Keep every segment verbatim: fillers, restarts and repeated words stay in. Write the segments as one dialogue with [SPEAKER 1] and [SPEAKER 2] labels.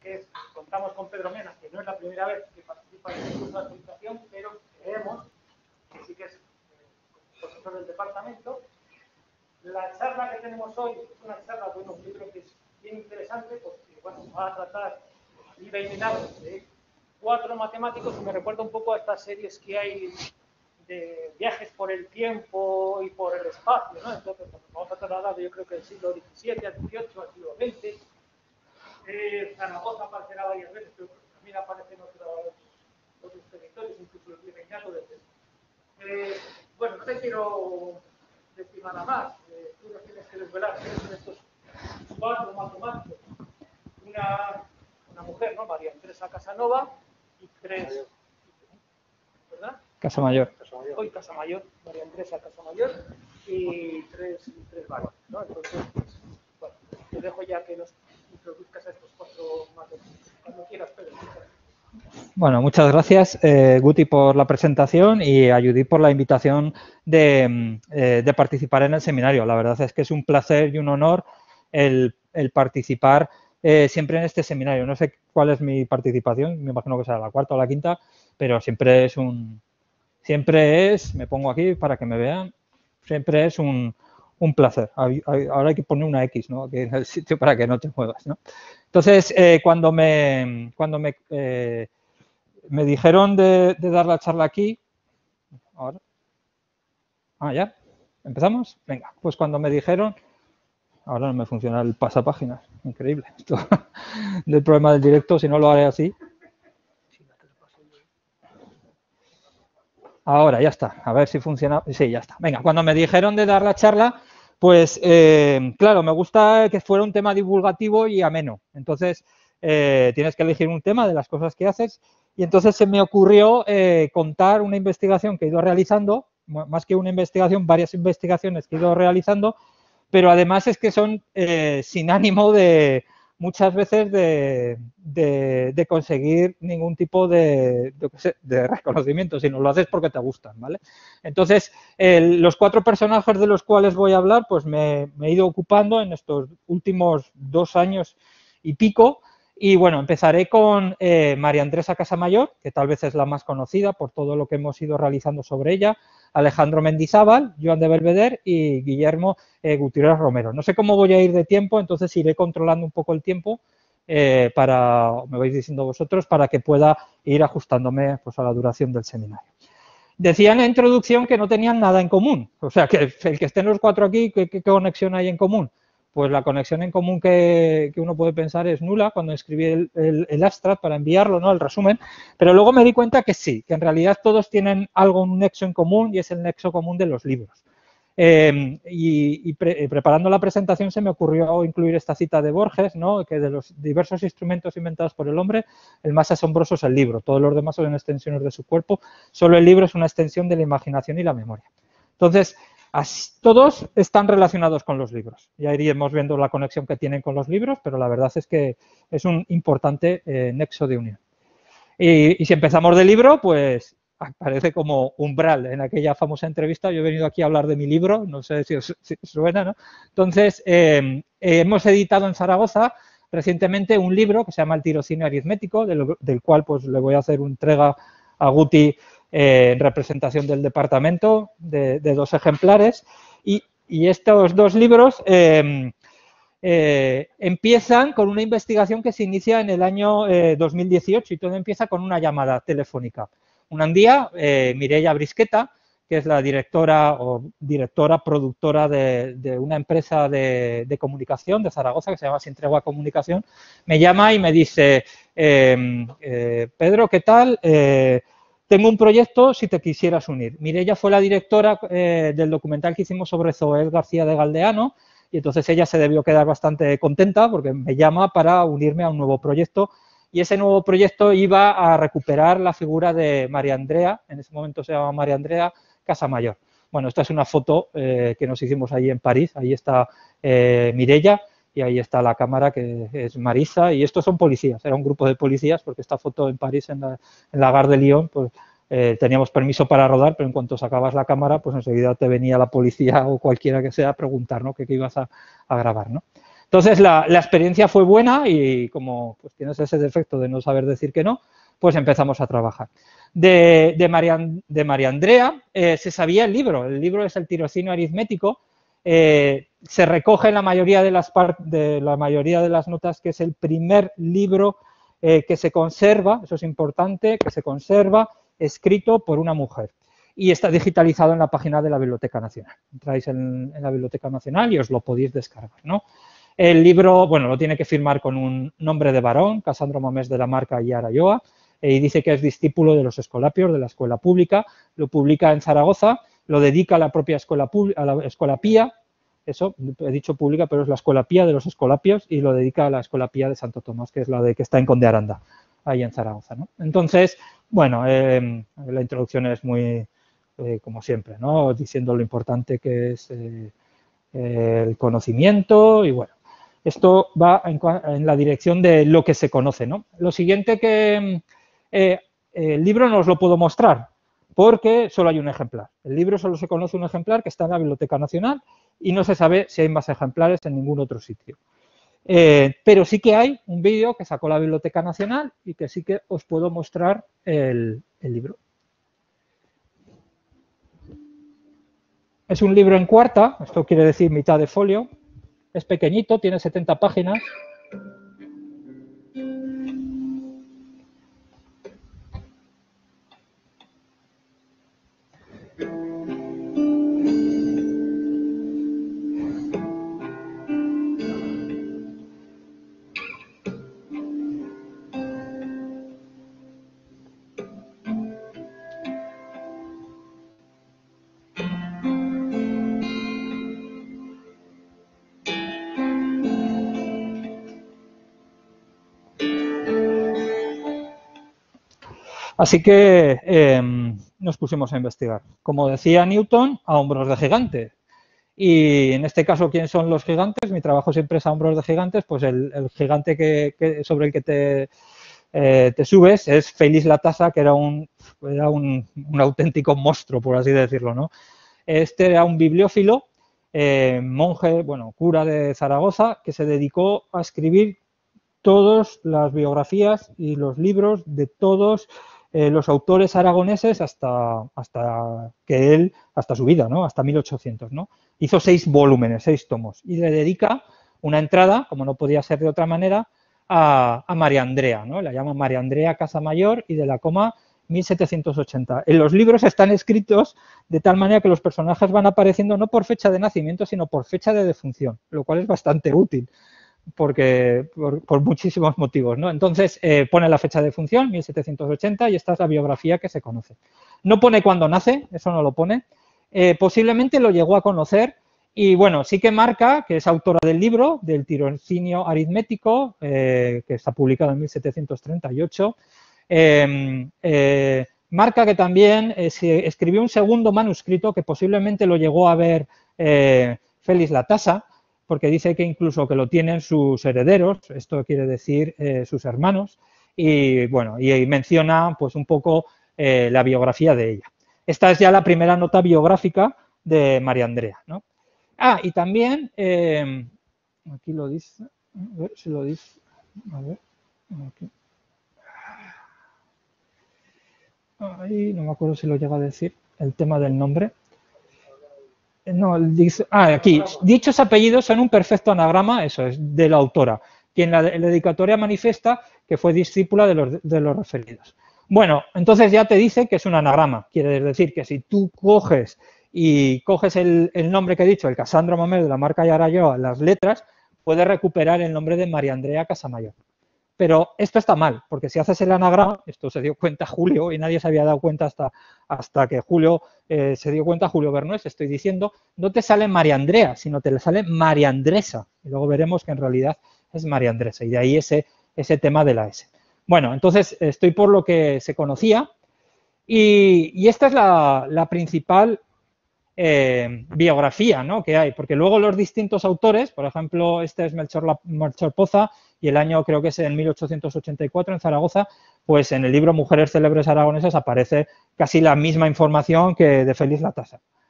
[SPEAKER 1] es, contamos con Pedro Mena, que no es la primera vez que participa en el curso de administración, pero creemos que sí que es profesor del departamento. La charla que tenemos hoy es una charla, bueno, yo creo que es bien interesante porque, bueno, va a tratar y va a eliminar de cuatro matemáticos y me recuerda un poco a estas series que hay de viajes por el tiempo y por el espacio, ¿no? Entonces, bueno, vamos a trasladar, yo creo que del siglo diecisiete al dieciocho, al siglo veinte. Eh, Zaragoza aparecerá varias veces, pero también aparecen otros, otros territorios, incluso el virreinato de eh, Bueno, no te quiero decir nada más. Eh, tú nos tienes que desvelar quiénes son estos cuatro matemáticos. Una, una mujer, ¿no? María Teresa Casanova y tres... ¿Verdad?
[SPEAKER 2] Casamayor.
[SPEAKER 1] Hoy Casamayor, María Teresa Casamayor y tres, y tres varones, ¿no? Entonces, pues, bueno, te dejo ya que nos introduzcas a estos cuatro matemáticos. Cuando quieras, Pedro.
[SPEAKER 2] Bueno, muchas gracias, eh, Guti, por la presentación y a Judith por la invitación de, eh, de participar en el seminario. La verdad es que es un placer y un honor el, el participar eh, siempre en este seminario. No sé cuál es mi participación, me imagino que será la cuarta o la quinta, pero siempre es un... Siempre es, me pongo aquí para que me vean, siempre es un, un placer. Ahora hay que poner una X, ¿no? Aquí en el sitio para que no te muevas, ¿no? Entonces, eh, cuando me, cuando me, eh, me dijeron de, de dar la charla aquí, ahora, ah, ya, ¿empezamos? Venga, pues cuando me dijeron, ahora no me funciona el pasapáginas, increíble, esto del problema del directo, si no lo haré así. Ahora, ya está. A ver si funciona. Sí, ya está. Venga, cuando me dijeron de dar la charla, pues, eh, claro, me gusta que fuera un tema divulgativo y ameno. Entonces, eh, tienes que elegir un tema de las cosas que haces. Y entonces se me ocurrió eh, contar una investigación que he ido realizando, más que una investigación, varias investigaciones que he ido realizando, pero además es que son eh, sin ánimo de... muchas veces de, de, de conseguir ningún tipo de, de, de reconocimiento, sino lo haces porque te gustan, ¿vale? Entonces, el, los cuatro personajes de los cuales voy a hablar, pues me, me he ido ocupando en estos últimos dos años y pico. Y bueno, empezaré con eh, María Teresa Casamayor, que tal vez es la más conocida por todo lo que hemos ido realizando sobre ella, Alejandro Mendizábal, Joan de Belvedere y Guillermo eh, Gutiérrez Romero. No sé cómo voy a ir de tiempo, entonces iré controlando un poco el tiempo eh, para, me vais diciendo vosotros, para que pueda ir ajustándome pues, a la duración del seminario. Decía en la introducción que no tenían nada en común, o sea, que el que estén los cuatro aquí, ¿qué, qué conexión hay en común? Pues la conexión en común que, que uno puede pensar es nula cuando escribí el, el, el abstract para enviarlo, ¿no? El resumen, pero luego me di cuenta que sí, que en realidad todos tienen algo, un nexo en común y es el nexo común de los libros. Eh, y y pre, preparando la presentación se me ocurrió incluir esta cita de Borges, ¿no? Que de los diversos instrumentos inventados por el hombre, el más asombroso es el libro, todos los demás son extensiones de su cuerpo, solo el libro es una extensión de la imaginación y la memoria. Entonces, así, todos están relacionados con los libros. Ya iríamos viendo la conexión que tienen con los libros, pero la verdad es que es un importante eh, nexo de unión. Y, y si empezamos del libro, pues aparece como umbral en aquella famosa entrevista. Yo he venido aquí a hablar de mi libro, no sé si os, si os suena, ¿no? Entonces, eh, eh, hemos editado en Zaragoza recientemente un libro que se llama El tirocínio aritmético, del, del cual pues le voy a hacer una entrega a Guti eh, en representación del departamento de, de dos ejemplares. Y, y estos dos libros eh, eh, empiezan con una investigación que se inicia en el año eh, dos mil dieciocho y todo empieza con una llamada telefónica. Un día, eh, Mireia Brisqueta, que es la directora o directora productora de, de una empresa de, de comunicación de Zaragoza que se llama Sin Tregua Comunicación, me llama y me dice, eh, eh, Pedro, ¿qué tal? Eh, tengo un proyecto si te quisieras unir. Mireia fue la directora eh, del documental que hicimos sobre Zoé García de Galdeano y entonces ella se debió quedar bastante contenta porque me llama para unirme a un nuevo proyecto. Y ese nuevo proyecto iba a recuperar la figura de María Andrea, en ese momento se llama María Andrea Casamayor. Bueno, esta es una foto eh, que nos hicimos allí en París, ahí está eh, Mireia y ahí está la cámara que es Marisa y estos son policías, era un grupo de policías porque esta foto en París, en la, en la Gare de Lyon, pues eh, teníamos permiso para rodar, pero en cuanto sacabas la cámara, pues enseguida te venía la policía o cualquiera que sea a preguntar, ¿no?, qué ibas a, a grabar, ¿no? Entonces, la, la experiencia fue buena y como pues, tienes ese defecto de no saber decir que no, pues empezamos a trabajar. De, de, María, de María Andrea eh, se sabía el libro, el libro es el Tirocinio aritmético, eh, se recoge en la mayoría de las, de la mayoría de las notas que es el primer libro eh, que se conserva, eso es importante, que se conserva escrito por una mujer y está digitalizado en la página de la Biblioteca Nacional. Entráis en, en la Biblioteca Nacional y os lo podéis descargar, ¿no? El libro, bueno, lo tiene que firmar con un nombre de varón, Casandro Mamés de la Marca y Arayoa, y dice que es discípulo de los escolapios de la escuela pública, lo publica en Zaragoza, lo dedica a la propia escuela, a la escuela Pía, eso, he dicho pública, pero es la escuela Pía de los escolapios y lo dedica a la escuela Pía de Santo Tomás, que es la de que está en Conde Aranda, ahí en Zaragoza, ¿no? Entonces, bueno, eh, la introducción es muy, eh, como siempre, ¿no? Diciendo lo importante que es eh, el conocimiento y bueno. Esto va en, en la dirección de lo que se conoce, ¿no? Lo siguiente que eh, el libro no os lo puedo mostrar porque solo hay un ejemplar. El libro solo se conoce un ejemplar que está en la Biblioteca Nacional y no se sabe si hay más ejemplares en ningún otro sitio. Eh, pero sí que hay un vídeo que sacó la Biblioteca Nacional y que sí que os puedo mostrar el, el libro. Es un libro en cuarta, esto quiere decir mitad de folio. Es pequeñito, tiene setenta páginas. Así que eh, nos pusimos a investigar. Como decía Newton, a hombros de gigante. Y en este caso, ¿quiénes son los gigantes? Mi trabajo siempre es a hombros de gigantes, pues el, el gigante que, que, sobre el que te, eh, te subes es Félix Latasa, que era, un, era un, un auténtico monstruo, por así decirlo, ¿no? Este era un bibliófilo, eh, monje, bueno, cura de Zaragoza, que se dedicó a escribir todas las biografías y los libros de todos eh, los autores aragoneses hasta, hasta que él, hasta su vida, ¿no? Hasta mil ochocientos, ¿no? Hizo seis volúmenes, seis tomos, y le dedica una entrada, como no podía ser de otra manera, a, a María Andrea, ¿no? La llama María Andrea Casamayor y de la coma mil setecientos ochenta. En los libros están escritos de tal manera que los personajes van apareciendo no por fecha de nacimiento, sino por fecha de defunción, lo cual es bastante útil. Porque por, por muchísimos motivos, ¿no? Entonces eh, pone la fecha de función, mil setecientos ochenta, y esta es la biografía que se conoce. No pone cuándo nace, eso no lo pone. Eh, posiblemente lo llegó a conocer y, bueno, sí que marca que es autora del libro, del Tirocinio aritmético, eh, que está publicado en mil setecientos treinta y ocho. Eh, eh, marca que también eh, se escribió un segundo manuscrito que posiblemente lo llegó a ver eh, Félix Latasa, porque dice que incluso que lo tienen sus herederos, esto quiere decir eh, sus hermanos, y bueno, y, y menciona pues un poco eh, la biografía de ella. Esta es ya la primera nota biográfica de María Andrea, ¿no? Ah, y también, eh, aquí lo dice, a ver si lo dice, a ver, aquí. Ahí no me acuerdo si lo llega a decir, el tema del nombre. No, dice, ah, aquí, dichos apellidos son un perfecto anagrama, eso es, de la autora, quien la, la dedicatoria manifiesta que fue discípula de los, de los referidos. Bueno, entonces ya te dice que es un anagrama, quiere decir que si tú coges y coges el, el nombre que he dicho, el Casandro Mamés de la Marca y Arayoa, las letras, puedes recuperar el nombre de María Andrea Casamayor. Pero esto está mal, porque si haces el anagrama, esto se dio cuenta Julio y nadie se había dado cuenta hasta, hasta que Julio eh, se dio cuenta, Julio Bernés, estoy diciendo, no te sale María Andrea, sino te le sale María Andresa. Y luego veremos que en realidad es María Andresa y de ahí ese, ese tema de la S. Bueno, entonces estoy por lo que se conocía y, y esta es la, la principal eh, biografía, ¿no?, que hay, porque luego los distintos autores, por ejemplo, este es Melchor, Melchor Poza, y el año creo que es en mil ochocientos ochenta y cuatro en Zaragoza, pues en el libro Mujeres Célebres Aragonesas aparece casi la misma información que de Félix Latasa.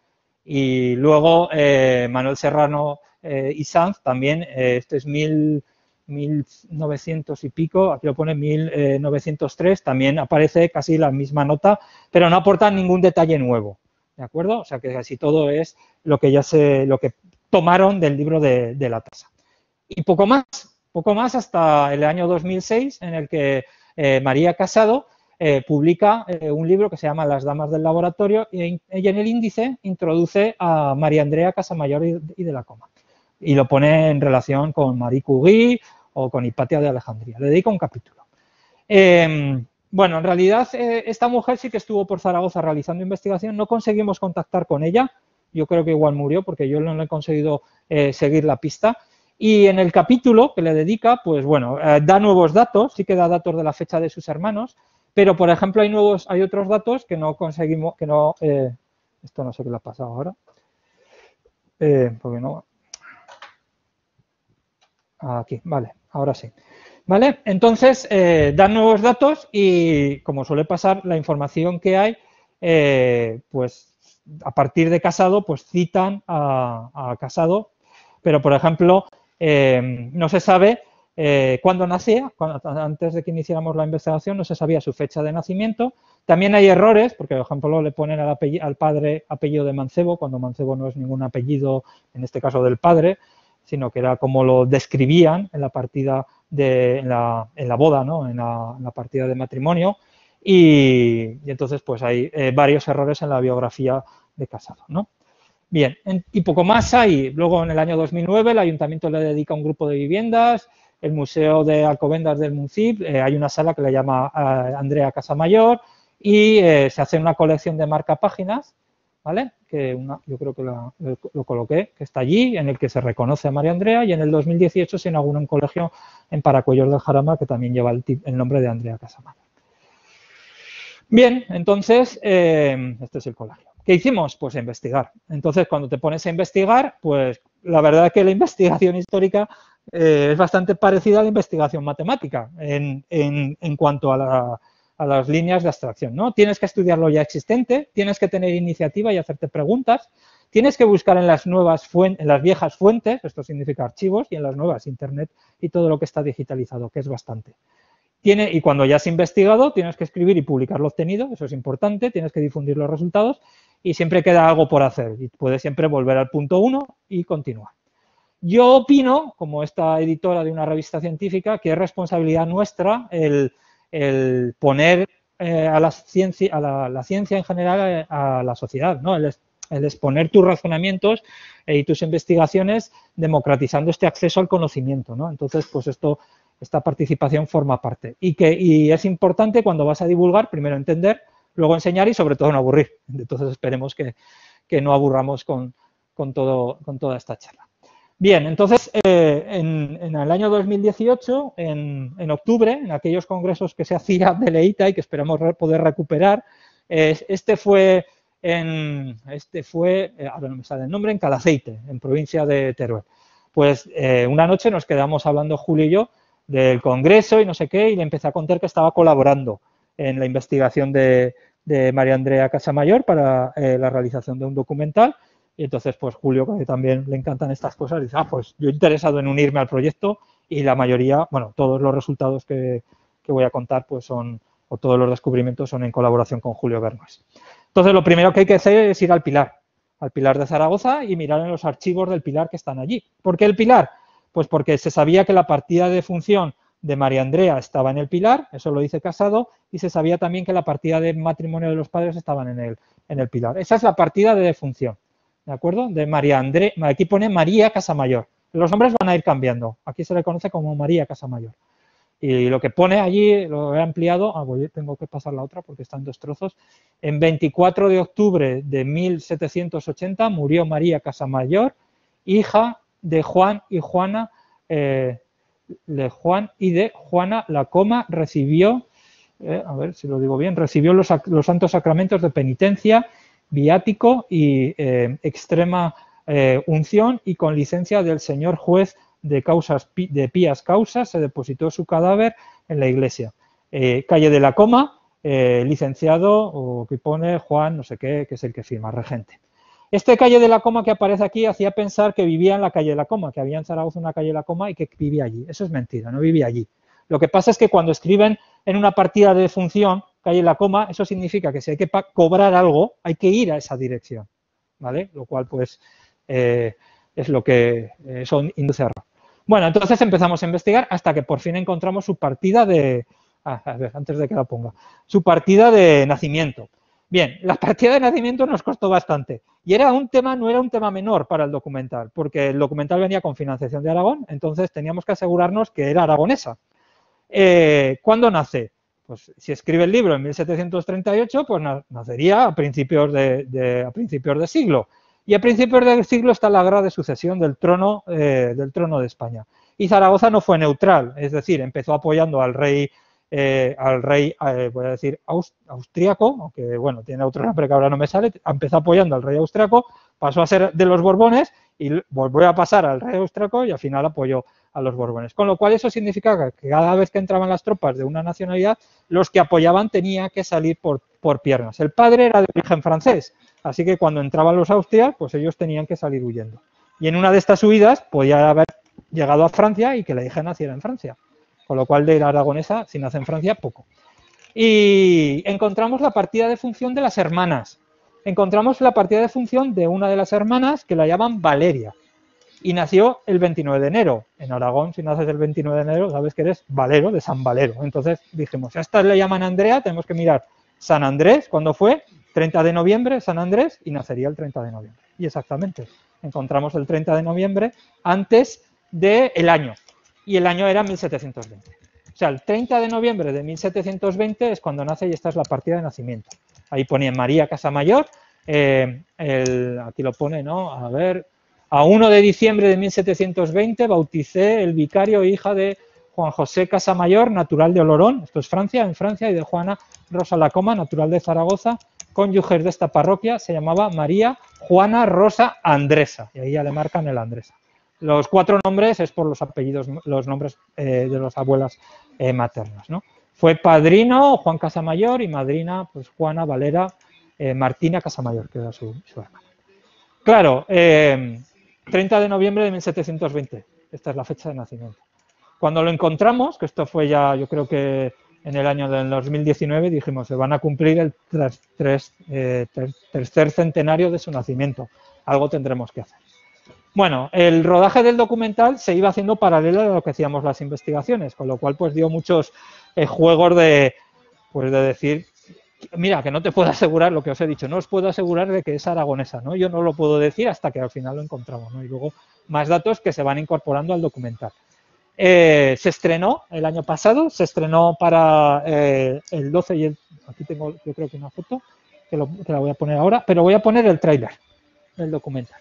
[SPEAKER 2] Y luego eh, Manuel Serrano eh, y Sanz también, eh, este es mil, mil novecientos y pico, aquí lo pone mil novecientos tres, también aparece casi la misma nota, pero no aportan ningún detalle nuevo, ¿de acuerdo? O sea que casi todo es lo que ya se, lo que tomaron del libro de, de la tasa. Y poco más, poco más hasta el año dos mil seis, en el que eh, María Casado eh, publica eh, un libro que se llama Las damas del laboratorio y, y en el índice introduce a María Andrea Casamayor y, y de la Coma. Y lo pone en relación con Marie Curie o con Hipatia de Alejandría. Le dedica un capítulo. Eh, bueno, en realidad eh, esta mujer sí que estuvo por Zaragoza realizando investigación. No conseguimos contactar con ella. Yo creo que igual murió porque yo no le he conseguido eh, seguir la pista. Y en el capítulo que le dedica, pues bueno, eh, da nuevos datos, sí que da datos de la fecha de sus hermanos, pero por ejemplo hay nuevos, hay otros datos que no conseguimos, que no, eh, esto no sé qué le ha pasado ahora, eh, porque no, aquí, vale, ahora sí. ¿Vale? Entonces, eh, dan nuevos datos y, como suele pasar, la información que hay, eh, pues a partir de Casado, pues citan a, a Casado, pero por ejemplo, eh, no se sabe eh, cuándo nacía, cuando, antes de que iniciáramos la investigación no se sabía su fecha de nacimiento. También hay errores, porque por ejemplo le ponen al, al padre apellido de Mancebo, cuando Mancebo no es ningún apellido, en este caso del padre, sino que era como lo describían en la partida de, en, la, en la boda, ¿no? en, la, en la partida de matrimonio, y, y entonces pues hay eh, varios errores en la biografía de Casado, ¿no? Bien, en, y poco más hay. Luego en el año dos mil nueve el ayuntamiento le dedica un grupo de viviendas, el Museo de Alcobendas del Municip, eh, hay una sala que le llama eh, Andrea Casamayor y eh, se hace una colección de marcapáginas, ¿vale? Que una, yo creo que la, lo, lo coloqué, que está allí, en el que se reconoce a María Andrea, y en el dos mil dieciocho se inaugura un colegio en Paracuellos del Jarama que también lleva el, el nombre de Andrea Casamayor. Bien, entonces, eh, este es el colegio. ¿Qué hicimos? Pues investigar. Entonces, cuando te pones a investigar, pues la verdad es que la investigación histórica eh, es bastante parecida a la investigación matemática en, en, en cuanto a, la, a las líneas de abstracción, ¿no? Tienes que estudiar lo ya existente, tienes que tener iniciativa y hacerte preguntas, tienes que buscar en las nuevas fuentes, en las viejas fuentes, esto significa archivos, y en las nuevas, internet y todo lo que está digitalizado, que es bastante. Tiene, y cuando ya has investigado, tienes que escribir y publicar lo obtenido, eso es importante, tienes que difundir los resultados y siempre queda algo por hacer y puedes siempre volver al punto uno y continuar. Yo opino, como esta editora de una revista científica, que es responsabilidad nuestra el, el poner eh, a, la ciencia, a la, la ciencia en general a, a la sociedad, ¿no? El, el exponer tus razonamientos eh, y tus investigaciones democratizando este acceso al conocimiento, ¿no? Entonces, pues esto... esta participación forma parte. Y, que, y es importante cuando vas a divulgar, primero entender, luego enseñar y sobre todo no aburrir. Entonces esperemos que, que no aburramos con, con, todo, con toda esta charla. Bien, entonces eh, en, en el año dos mil dieciocho, en, en octubre, en aquellos congresos que se hacía de Leita y que esperamos re, poder recuperar, eh, este fue, en, este fue eh, ahora no me sale el nombre, en Calaceite, en provincia de Teruel. Pues eh, una noche nos quedamos hablando Julio y yo del congreso y no sé qué, y le empecé a contar que estaba colaborando en la investigación de, de María Andrea Casamayor para eh, la realización de un documental, y entonces pues Julio, que también le encantan estas cosas, dice, ah, pues yo interesado en unirme al proyecto, y la mayoría, bueno, todos los resultados que, que voy a contar pues son, o todos los descubrimientos son en colaboración con Julio Bernués. Entonces lo primero que hay que hacer es ir al Pilar, al Pilar de Zaragoza y mirar en los archivos del Pilar que están allí. ¿Por qué el Pilar? Pues porque se sabía que la partida de función de María Andrea estaba en el Pilar, eso lo dice Casado, y se sabía también que la partida de matrimonio de los padres estaban en el, en el Pilar. Esa es la partida de defunción, ¿de acuerdo? De María Andrea, aquí pone María Casamayor. Los nombres van a ir cambiando, aquí se le conoce como María Casamayor. Y lo que pone allí, lo he ampliado, ah, voy, tengo que pasar la otra porque están dos trozos. En veinticuatro de octubre de mil setecientos ochenta murió María Casamayor, hija de Juan y Juana, eh, de Juan y de Juana la Coma, recibió, eh, a ver si lo digo bien, recibió los, los santos sacramentos de penitencia, viático y eh, extrema eh, unción, y con licencia del señor juez de causas de pías causas se depositó su cadáver en la iglesia. Eh, calle de la Coma, eh, licenciado, o que pone Juan, no sé qué, que es el que firma, regente. Este calle de la Coma que aparece aquí hacía pensar que vivía en la calle de la Coma, que había en Zaragoza una calle de la Coma y que vivía allí. Eso es mentira, no vivía allí. Lo que pasa es que cuando escriben en una partida de función, calle de la Coma, eso significa que si hay que cobrar algo, hay que ir a esa dirección, ¿vale? Lo cual, pues, eh, es lo que eh, son induce a error. Bueno, entonces empezamos a investigar hasta que por fin encontramos su partida de... Ah, a ver, antes de que la ponga. Su partida de nacimiento. Bien, la partida de nacimiento nos costó bastante. Y era un tema, no era un tema menor para el documental, porque el documental venía con financiación de Aragón, entonces teníamos que asegurarnos que era aragonesa. Eh, ¿Cuándo nace? Pues si escribe el libro en mil setecientos treinta y ocho, pues nacería a principios de, de, a principios de siglo. Y a principios del siglo está la guerra de sucesión del trono, eh, del trono de España. Y Zaragoza no fue neutral, es decir, empezó apoyando al rey, eh, al rey eh, voy a decir, aust austriaco, aunque bueno, tiene otro nombre que ahora no me sale, empezó apoyando al rey austriaco, pasó a ser de los Borbones y volvió a pasar al rey austriaco y al final apoyó a los Borbones. Con lo cual eso significaba que cada vez que entraban las tropas de una nacionalidad, los que apoyaban tenían que salir por, por piernas. El padre era de origen francés, así que cuando entraban los austrias, pues ellos tenían que salir huyendo. Y en una de estas huidas podía haber llegado a Francia y que la hija naciera en Francia. Con lo cual de la aragonesa, si nace en Francia, poco. Y encontramos la partida de función de las hermanas. Encontramos la partida de función de una de las hermanas que la llaman Valeria. Y nació el veintinueve de enero. En Aragón, si naces el veintinueve de enero, sabes que eres Valero, de San Valero. Entonces dijimos, a estas le llaman Andrea, tenemos que mirar San Andrés, ¿cuándo fue? treinta de noviembre, San Andrés, y nacería el treinta de noviembre. Y exactamente, encontramos el treinta de noviembre antes del año. Y el año era mil setecientos veinte. O sea, el treinta de noviembre de mil setecientos veinte es cuando nace y esta es la partida de nacimiento. Ahí ponía María Casamayor, eh, el, aquí lo pone, ¿no? A ver... A uno de diciembre de mil setecientos veinte bauticé el vicario hija de Juan José Casamayor, natural de Olorón, esto es Francia, en Francia, y de Juana Rosa Lacoma, natural de Zaragoza, cónyuges de esta parroquia, se llamaba María Juana Rosa Andresa, y ahí ya le marcan el Andresa. Los cuatro nombres es por los apellidos, los nombres eh, de las abuelas eh, maternas, ¿no? Fue padrino Juan Casamayor y madrina pues Juana Valera eh, Martina Casamayor, que era su, su hermana. Claro, eh, treinta de noviembre de mil setecientos veinte, esta es la fecha de nacimiento. Cuando lo encontramos, que esto fue ya, yo creo que en el año del dos mil diecinueve, dijimos, se van a cumplir el tres, tres, eh, ter, tercer centenario de su nacimiento. Algo tendremos que hacer. Bueno, el rodaje del documental se iba haciendo paralelo a lo que hacíamos las investigaciones, con lo cual pues dio muchos eh, juegos de, pues, de decir... Mira, que no te puedo asegurar lo que os he dicho, no os puedo asegurar de que es aragonesa, ¿no? Yo no lo puedo decir hasta que al final lo encontramos, ¿no? Y luego más datos que se van incorporando al documental. Eh, se estrenó el año pasado, se estrenó para eh, el doce y el... Aquí tengo yo creo que una foto, que, lo, que la voy a poner ahora, pero voy a poner el tráiler del documental.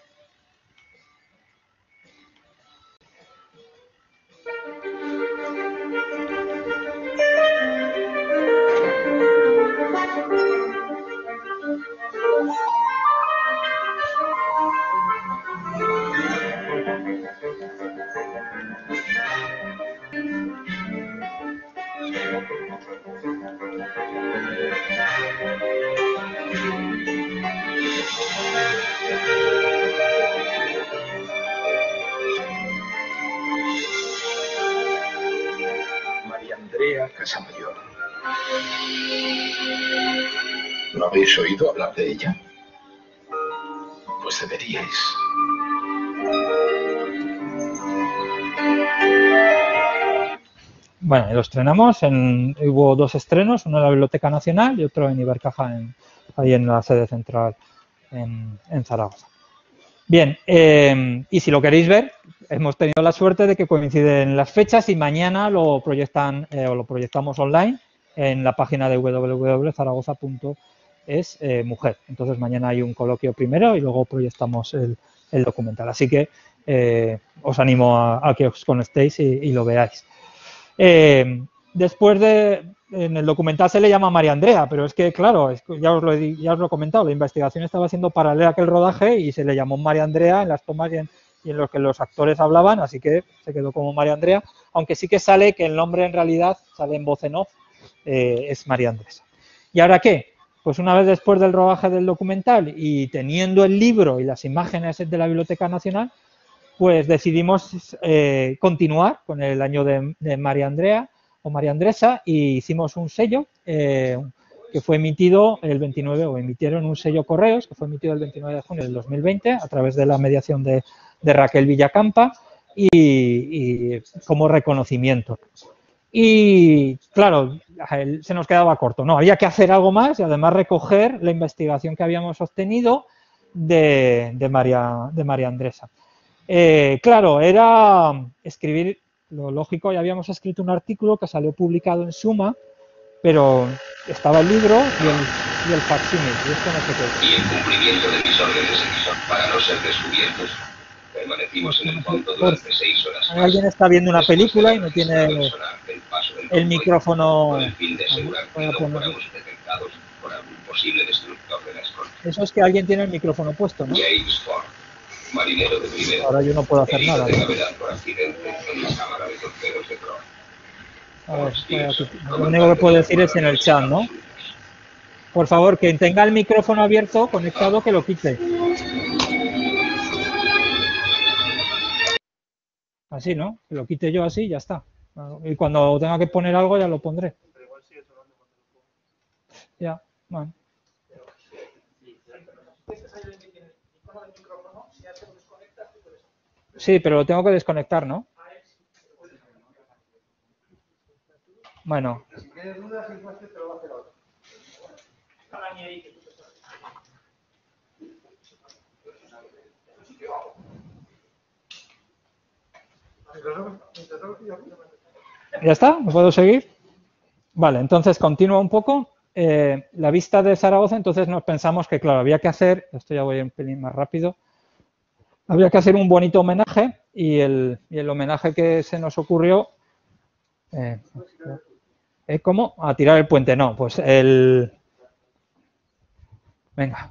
[SPEAKER 3] María Andrea Casamayor. ¿No habéis oído hablar de ella? Pues deberíais.
[SPEAKER 2] Bueno, lo estrenamos, en, hubo dos estrenos, uno en la Biblioteca Nacional y otro en Ibercaja, en, ahí en la sede central en, en Zaragoza. Bien, eh, y si lo queréis ver, hemos tenido la suerte de que coinciden las fechas y mañana lo proyectan eh, o lo proyectamos online en la página de w w w punto zaragoza punto es eh, mujer. Entonces mañana hay un coloquio primero y luego proyectamos el, el documental. Así que eh, os animo a, a que os conectéis y, y lo veáis. Eh, después de, en el documental se le llama María Andrea, pero es que, claro, es, ya, os lo he, ya os lo he comentado, la investigación estaba siendo paralela a aquel rodaje y se le llamó María Andrea en las tomas y en, y en los que los actores hablaban, así que se quedó como María Andrea, aunque sí que sale que el nombre en realidad, sale en voz en off, eh, es María Andresa. ¿Y ahora qué? pues una vez después del rodaje del documental y teniendo el libro y las imágenes de la Biblioteca Nacional, pues decidimos eh, continuar con el año de, de María Andrea o María Andresa y hicimos un sello eh, que fue emitido el veintinueve, o emitieron un sello Correos, que fue emitido el veintinueve de junio del dos mil veinte a través de la mediación de, de Raquel Villacampa y, y como reconocimiento. Y claro, se nos quedaba corto, no, había que hacer algo más y además recoger la investigación que habíamos obtenido de, de, María, de María Andresa. Eh, claro, era escribir, lo lógico, ya habíamos escrito un artículo que salió publicado en Suma, pero estaba el libro y el, y el facsímil, y esto no sé qué.
[SPEAKER 3] Y en cumplimiento de mis órdenes, para no ser descubiertos, permanecimos en el fondo durante seis horas más.
[SPEAKER 2] Alguien está viendo una película y no tiene el, el micrófono.
[SPEAKER 3] Con el fin de asegurar que no fuéramos detectados por algún posible destructor de la escolta.
[SPEAKER 2] Eso es que alguien tiene el micrófono puesto, ¿no?
[SPEAKER 3] James Ford, marinero de primera.
[SPEAKER 2] Ahora yo no puedo hacer nada.
[SPEAKER 3] De gravedad por accidente en la cámara de torpedos de Proa.
[SPEAKER 2] A ver, aquí. Lo único que puedo decir es en el chat, ¿no? Por favor, quien tenga el micrófono abierto, conectado, que lo quite. Así, ¿no? Que lo quite yo así y ya está. Y cuando tenga que poner algo ya lo pondré. Ya, bueno. Sí, pero lo tengo que desconectar, ¿no? Bueno.
[SPEAKER 1] Si tienes dudas, te lo va a hacer ahora.
[SPEAKER 2] ¿Ya está? ¿Me puedo seguir? Vale, entonces continúo un poco. Eh, la vista de Zaragoza, entonces nos pensamos que, claro, había que hacer, esto ya voy un pelín más rápido, había que hacer un bonito homenaje y el, y el homenaje que se nos ocurrió, eh, ¿eh, ¿cómo? A tirar el puente, no, pues el... Venga.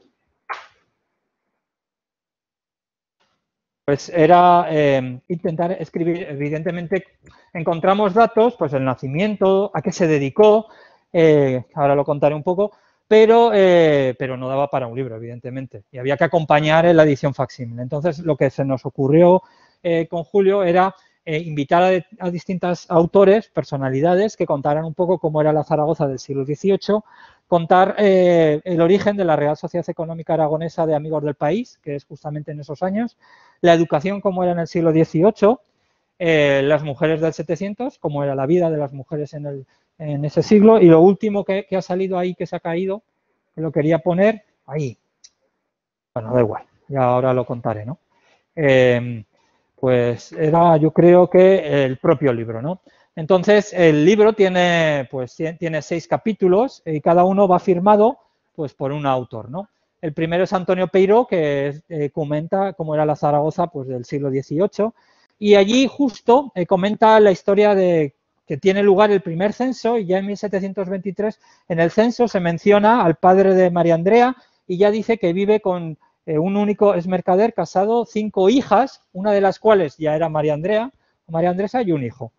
[SPEAKER 2] Pues era eh, intentar escribir, evidentemente encontramos datos, pues el nacimiento, a qué se dedicó, eh, ahora lo contaré un poco, pero, eh, pero no daba para un libro, evidentemente, y había que acompañar en la edición facsímil. Entonces, lo que se nos ocurrió eh, con Julio era eh, invitar a, a distintos autores, personalidades, que contaran un poco cómo era la Zaragoza del siglo dieciocho, contar eh, el origen de la Real Sociedad Económica Aragonesa de Amigos del País, que es justamente en esos años, la educación como era en el siglo dieciocho, eh, las mujeres del setecientos, cómo era la vida de las mujeres en, el, en ese siglo, y lo último que, que ha salido ahí, que se ha caído, que lo quería poner ahí. Bueno, da igual, ya ahora lo contaré, ¿no? Eh, pues era, yo creo que el propio libro, ¿no? Entonces, el libro tiene, pues, tiene seis capítulos y cada uno va firmado pues, por un autor, ¿no? El primero es Antonio Peiró, que eh, comenta cómo era la Zaragoza pues, del siglo dieciocho, y allí justo eh, comenta la historia de que tiene lugar el primer censo, y ya en mil setecientos veintitrés en el censo se menciona al padre de María Andrea y ya dice que vive con eh, un único, es mercader, casado, cinco hijas, una de las cuales ya era María Andrea, María Andresa, y un hijo.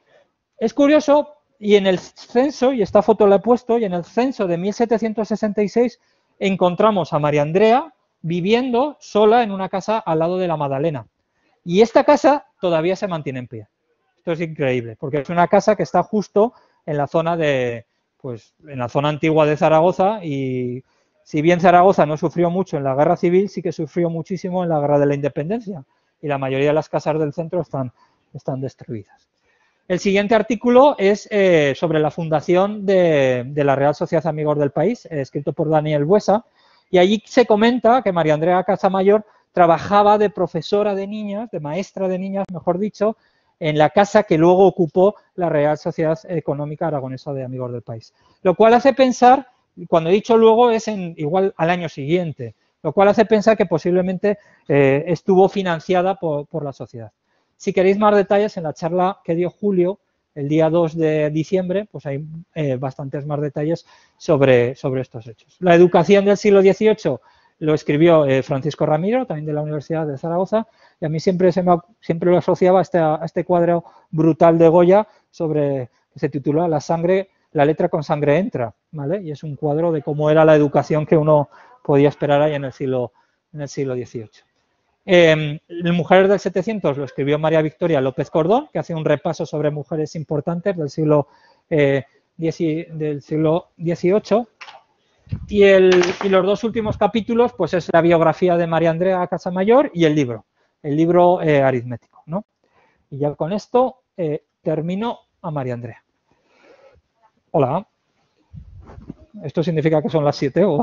[SPEAKER 2] Es curioso, y en el censo, y esta foto la he puesto, y en el censo de mil setecientos sesenta y seis encontramos a María Andrea viviendo sola en una casa al lado de la Madalena. Y esta casa todavía se mantiene en pie. Esto es increíble, porque es una casa que está justo en la zona de, pues, en la zona antigua de Zaragoza, y si bien Zaragoza no sufrió mucho en la guerra civil, sí que sufrió muchísimo en la guerra de la independencia, y la mayoría de las casas del centro están, están destruidas. El siguiente artículo es eh, sobre la fundación de, de la Real Sociedad Amigos del País, eh, escrito por Daniel Buesa, y allí se comenta que María Andrea Casamayor trabajaba de profesora de niñas, de maestra de niñas, mejor dicho, en la casa que luego ocupó la Real Sociedad Económica Aragonesa de Amigos del País. Lo cual hace pensar, cuando he dicho luego, es en, igual al año siguiente, lo cual hace pensar que posiblemente eh, estuvo financiada por, por la sociedad. Si queréis más detalles, en la charla que dio Julio, el día dos de diciembre, pues hay eh, bastantes más detalles sobre, sobre estos hechos. La educación del siglo dieciocho lo escribió eh, Francisco Ramiro, también de la Universidad de Zaragoza, y a mí siempre, se me, siempre lo asociaba a este, a este cuadro brutal de Goya, sobre, que se titula La sangre La letra con sangre entra, ¿vale? Y es un cuadro de cómo era la educación que uno podía esperar ahí en el siglo, en el siglo dieciocho. Eh, Mujeres del setecientos lo escribió María Victoria López Cordón, que hace un repaso sobre mujeres importantes del siglo, eh, del siglo dieciocho. Y, el, y los dos últimos capítulos, pues es la biografía de María Andrea Casamayor y el libro, el libro eh, aritmético, ¿no? Y ya con esto eh, termino a María Andrea. Hola. ¿Esto significa que son las siete o...?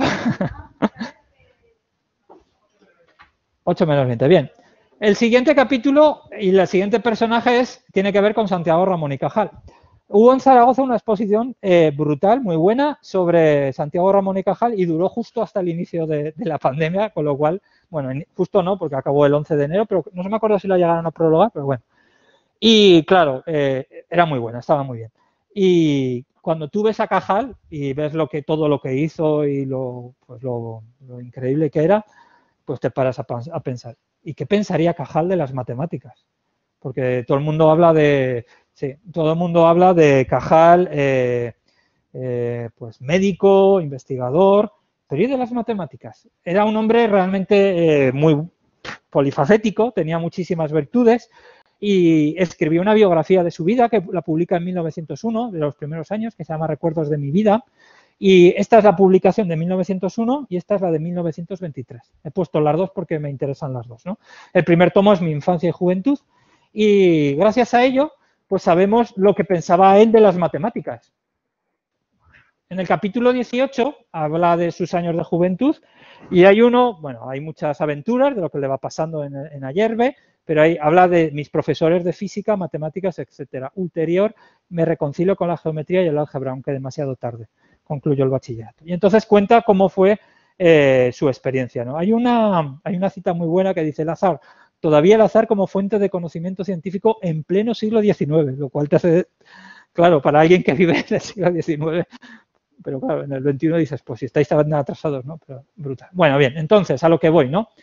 [SPEAKER 2] ocho menos veinte, bien. El siguiente capítulo y el siguiente personaje es, tiene que ver con Santiago Ramón y Cajal. Hubo en Zaragoza una exposición eh, brutal, muy buena, sobre Santiago Ramón y Cajal y duró justo hasta el inicio de, de la pandemia, con lo cual, bueno, justo no, porque acabó el once de enero, pero no se me acuerdo si la llegaron a prologar, pero bueno. Y claro, eh, era muy buena, estaba muy bien. Y cuando tú ves a Cajal y ves lo que, todo lo que hizo y lo, pues lo, lo increíble que era, pues te paras a, a pensar, ¿y qué pensaría Cajal de las matemáticas? Porque todo el mundo habla de, sí, todo el mundo habla de Cajal, eh, eh, pues médico, investigador, pero ¿y de las matemáticas? Era un hombre realmente eh, muy polifacético, tenía muchísimas virtudes y escribió una biografía de su vida que la publica en mil novecientos uno, de los primeros años, que se llama Recuerdos de mi vida. Y esta es la publicación de mil novecientos uno y esta es la de mil novecientos veintitrés. He puesto las dos porque me interesan las dos, ¿no? El primer tomo es Mi infancia y juventud y gracias a ello pues sabemos lo que pensaba él de las matemáticas. En el capítulo dieciocho habla de sus años de juventud y hay uno, bueno, hay muchas aventuras de lo que le va pasando en, en Ayerbe, pero ahí habla de mis profesores de física, matemáticas, etcétera. Ulterior me reconcilio con la geometría y el álgebra, aunque demasiado tarde. Concluyó el bachillerato. Y entonces cuenta cómo fue eh, su experiencia, ¿no? Hay una, hay una cita muy buena que dice el azar, todavía el azar como fuente de conocimiento científico en pleno siglo diecinueve, lo cual te hace, claro, para alguien que vive en el siglo diecinueve, pero claro, en el veintiuno dices, pues si estáis tan atrasados, ¿no? Pero brutal. Bueno, bien, entonces, a lo que voy, ¿no?